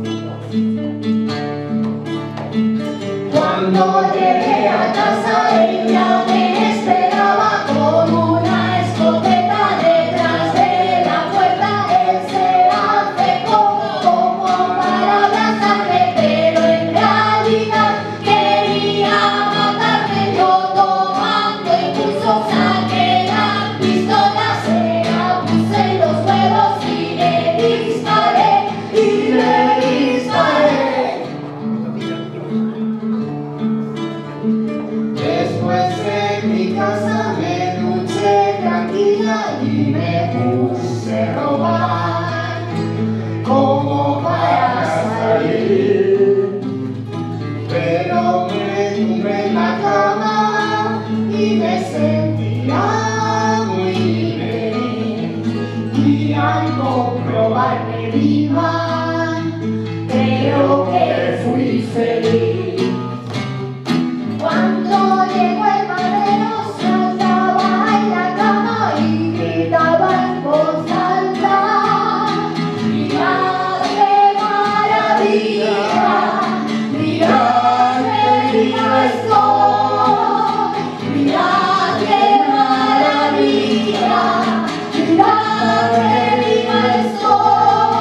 Cuando llegué a casa ella me esperaba con una escopeta detrás de la puerta. Él se acercó como para abrazarme, pero en realidad quería matarme. Yo tomando impulso saqué la pistola, se la puse en los huevos y le disparé, y le disparé. Después en mi casa me duché tranquila y me puse a robar como para salir, pero me tumbé en la cama y me sentía muy libre, y al comprobarme viva creo que fui feliz. Cuando llegó el madero saltaba en la cama y gritaba en voz alta: mirad qué maravilla, mirad qué viva estoy, mirad qué maravilla, mirad qué viva estoy.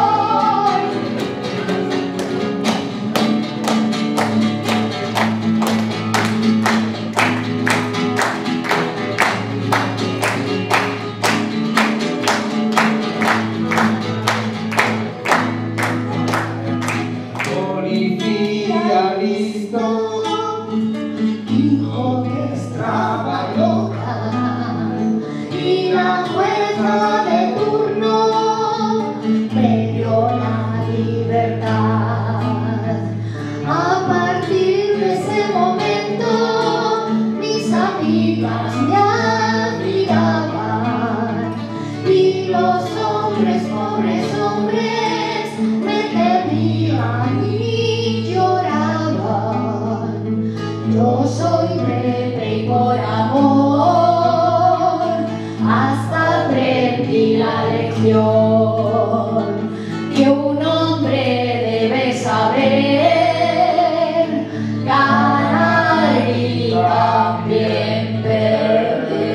policía listo, Dijo que estaba loca y la jueza de turno me dio la libertad. A partir de ese momento mis amigas me admiraban y los hombres, pobres hombres, me temían y lloraban. Yo soy rebelde y por amor hasta aprendí la lección que un hombre debe saber ganar y también perder.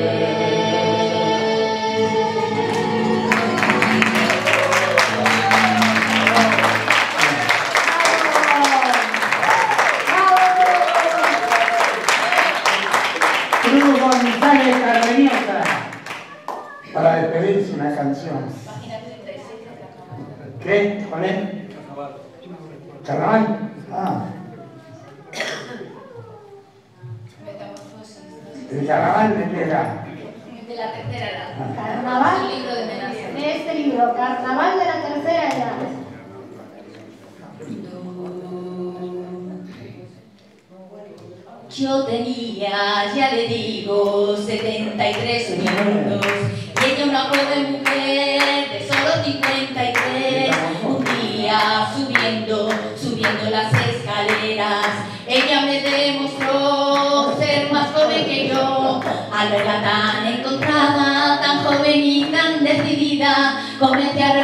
Cruz González Cardeñosa, para despedirse una canción. ¿Qué? ¿Cuál es? ¿Carnaval? Ah. ¿El carnaval de qué edad? De la tercera edad. Carnaval, Un libro de Menaza. de este libro, Carnaval de la tercera edad. Yo tenía, ya le digo, 73 años, y ella una joven mujer de solo 53. Un día subiendo las escaleras, ella me demostró ser más joven que yo. Al verla tan encontrada, tan joven y tan decidida, comencé a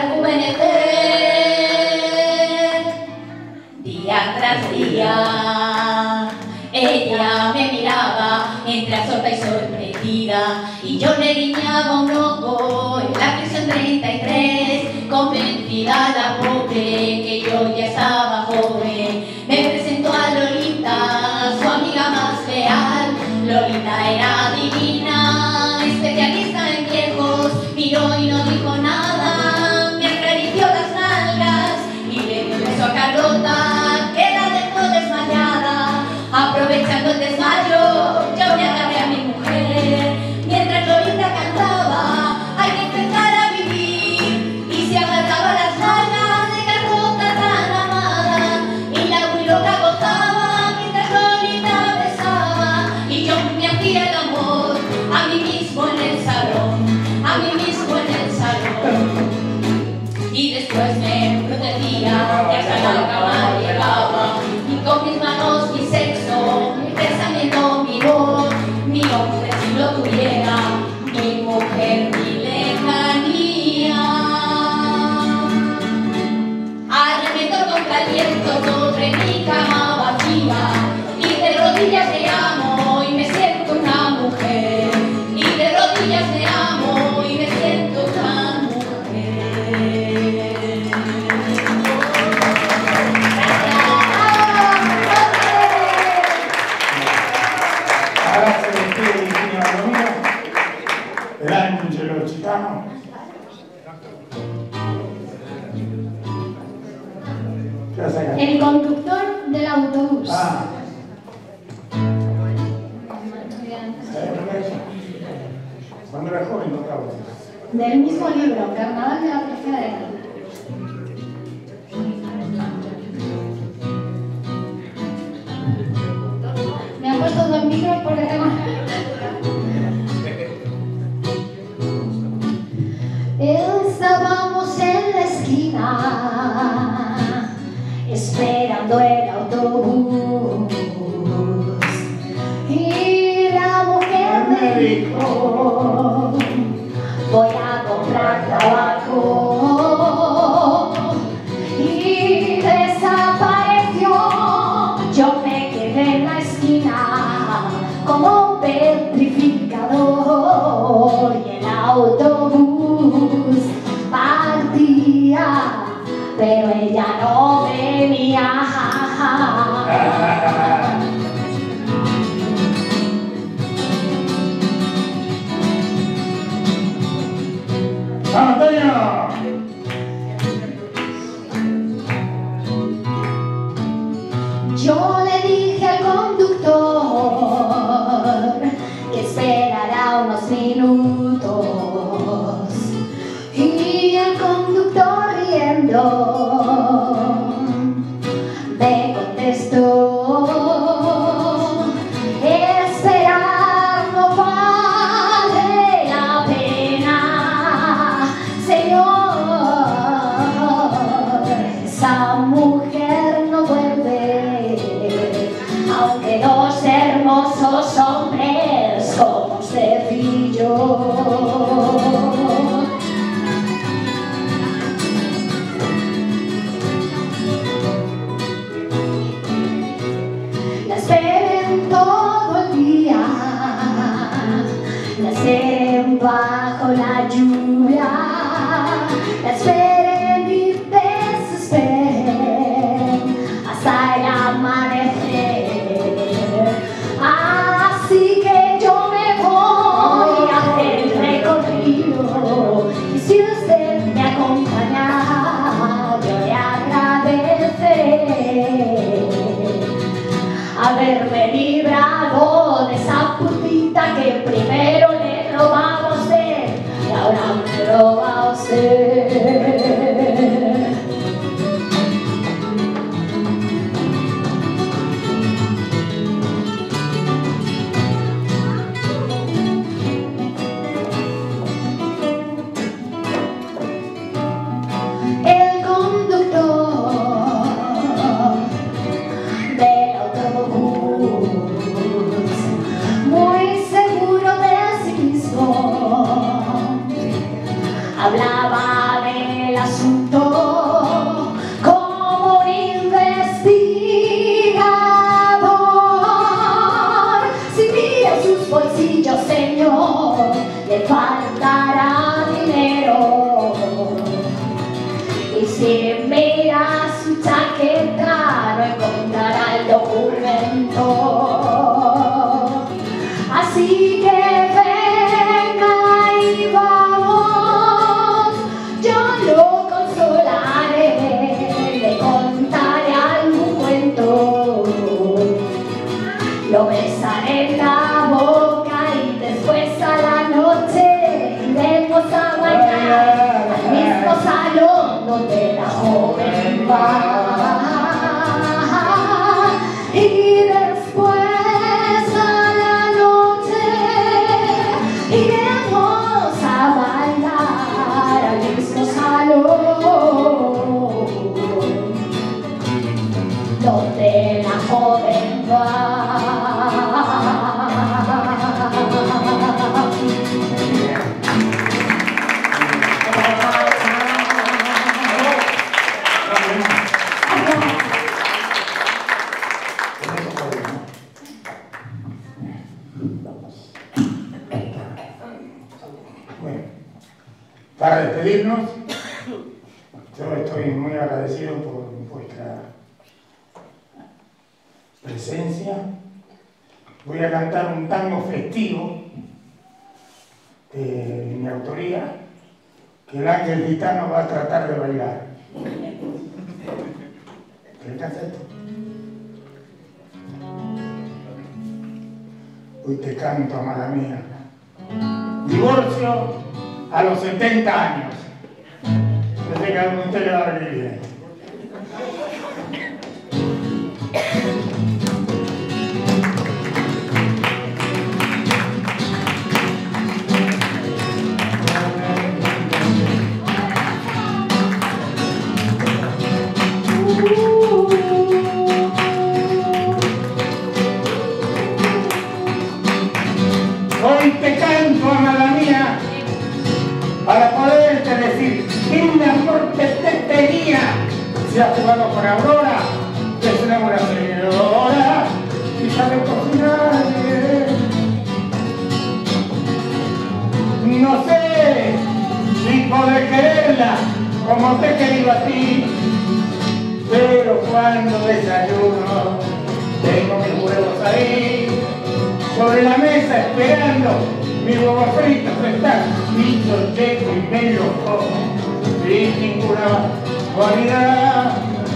rejuvenecer. Día tras día ella me miraba entre absorta y sorprendida, y yo le guiñaba un ojo en la prisión 33, convencida la pobre que yo ya estaba joven. Me presentó a Lolita, su amiga más leal. Lolita era divina, especialista en viejos, miró y no dijo nada, me acarició las nalgas y le dio un beso a Carlota, que la dejó desmayada. Aprovechando el desmayo, yo me agarré a mi mujer, mientras Lolita cantaba: hay que empezar a vivir, y se agarraba las nalgas de Carlota. y hasta la cama llegaba. Y con mis manos mi sexo, mi pensamiento, mi voz, mi hombre si lo tuviera, mi mujer, mi lejanía. Arremeto contra el viento sobre mi cama vacía y de rodillas te amo y me siento una mujer. Y de rodillas te amo y me siento una mujer. Ahora se despide Virginia Romero, el álbum de los Chicanos. ¿Qué vas a sacar? El conductor del autobús. Ah. Cuando era joven tocaba. Del mismo libro, Carnaval de la Tercera Edad. Me han puesto dos micros porque tengo... Estábamos en la esquina esperando el autobús y la mujer me dijo: voy a comprar tabaco, y desapareció. Yo me quedé en la esquina como un petrificador y el autobús partía, pero ella no venía. ¡Antonio! Yo le dije al conductor que esperara unos minutos y el conductor riendo me contestó: esperar no vale la pena, señor. Esa mujer no vuelve, aunque dos hermosos hombres como usted y yo. La esperen todo el día, la esperen bajo la lluvia, la esperen y desesperen hasta el amanecer. Así que yo me voy a hacer el recorrido y si usted me acompaña, yo le agradeceré haberme librado de esa putita que primero le robaba a usted y ahora me roba a usted. El conductor del autobús, muy seguro de sí mismo, hablaba del asunto como un investigador. Si mira sus bolsillos, señor, le faltará dinero. Y si mira su chaqueta, no encontrará el documento. Así que venga y vamos, yo lo consolaré, le contaré algún cuento, lo besaré en la boca y después a la noche iremos a bailar al mismo salón donde la joven va. Y después a la noche iremos a bailar al mismo salón. Bueno, para despedirnos, yo estoy muy agradecido por vuestra presencia. Voy a cantar un tango festivo de mi autoría, que el ángel gitano va a tratar de bailar. ¿Qué canta esto? Hoy te canto, amada mía. Divorcio a los 70 años. Yo sé que a alguno de ustedes le va a venir bien. Hoy te canto, amada mía, para poderte decir que un amor que te tenía se ha jugado con Aurora, que es una buena señora y sabe cocinar bien. No sé si podré quererla como te he querido a ti, pero cuando desayuno tengo mis huevos ahí sobre la mesa esperando, mis huevos fritos están listo, checo y me los como sin ninguna cualidad.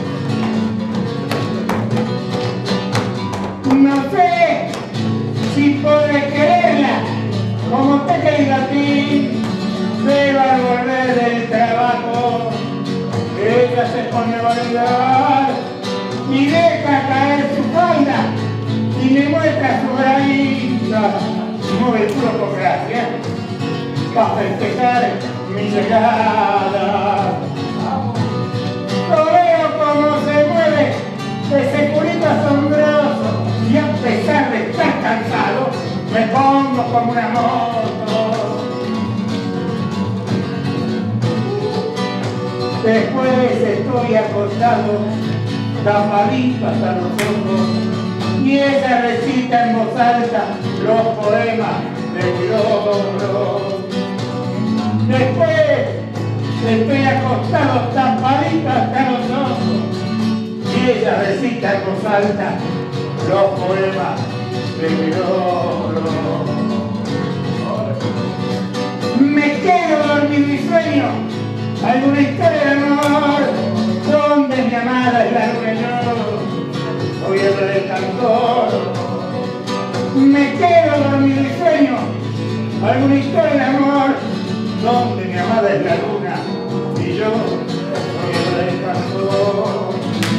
No sé si podré quererla como te he querido a ti, pero al volver del trabajo ella se pone a bailar y deja caer su falda y me muestra su braguita, mueve el culo con gracia para festejar mi llegada. Lo veo como se mueve ese culito asombroso y a pesar de estar cansado me pongo como una moto. Después estoy acostado, tapadito hasta los ojos, y ella recita en voz alta los poemas de mi logro. Después estoy acostado, tapadito hasta los ojos, y ella recita en voz alta los poemas de mi logro. Me quedo dormido y sueño alguna historia de amor, donde mi amada es la luna y yo oyendo del cantor. Me quedo dormido y sueño alguna historia de amor, donde mi amada es la luna y yo oyendo del cantor.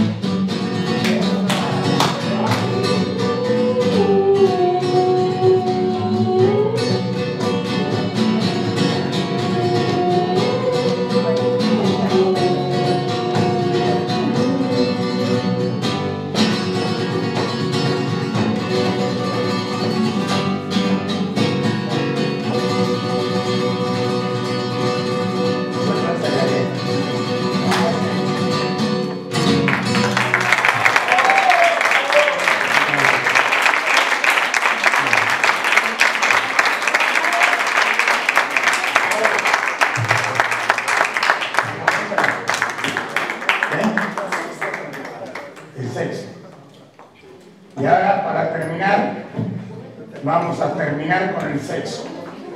Y ahora, para terminar, vamos a terminar con el sexo.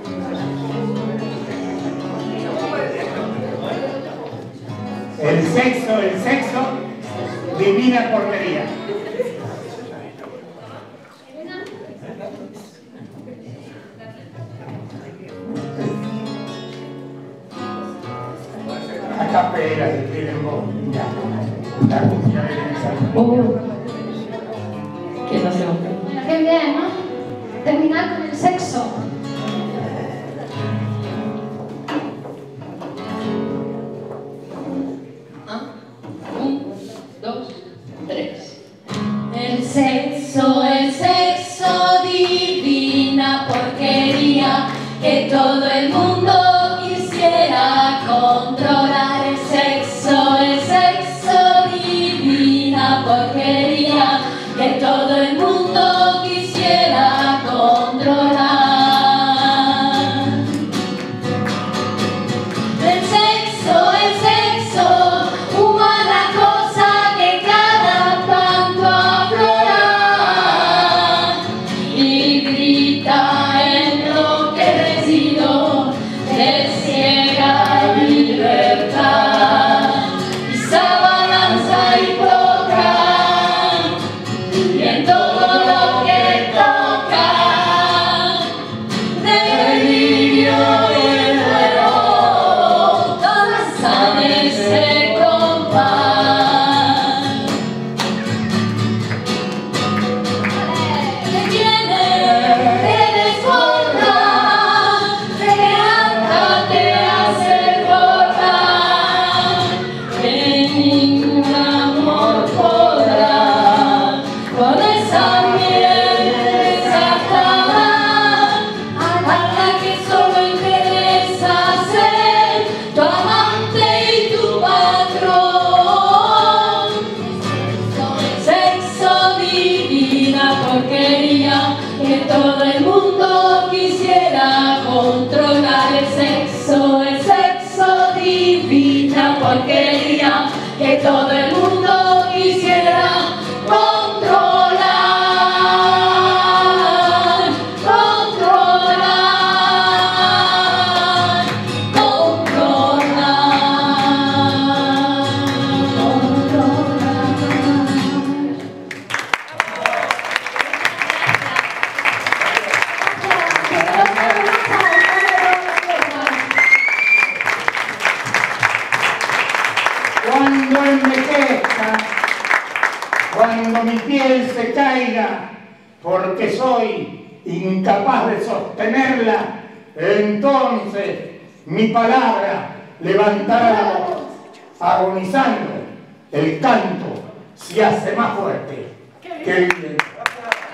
El sexo, divina porquería. A capela, si quieren vos, ya. La música viene esa. ¿Qué hacemos? Qué bien, ¿no? Terminar con el sexo. ¿Ah? 1, 2, 3. El sexo porquería que todo el mundo quisiera controlar. El sexo, humana cosa que cada tanto aflora y grita enloquecido de ciega libertad, y se abalanza y toca, y en todo lo que toca, delirio y duelo, danzan ese compás. Te viene, te desborda, te anda, te hace recordar que ningún amor podrá con esa miel desatada a la que solo interesa ser tu amante y tu patrón. Sexo, divina porquería que todo el mundo quisiera controlar. El sexo, divina porquería que todo el mundo quisiera controlar, controlar, Cuando envejezca, cuando mi piel se caiga, porque soy incapaz de sostenerla, entonces mi palabra levantará la voz, agonizando el canto se hace más fuerte que el viento.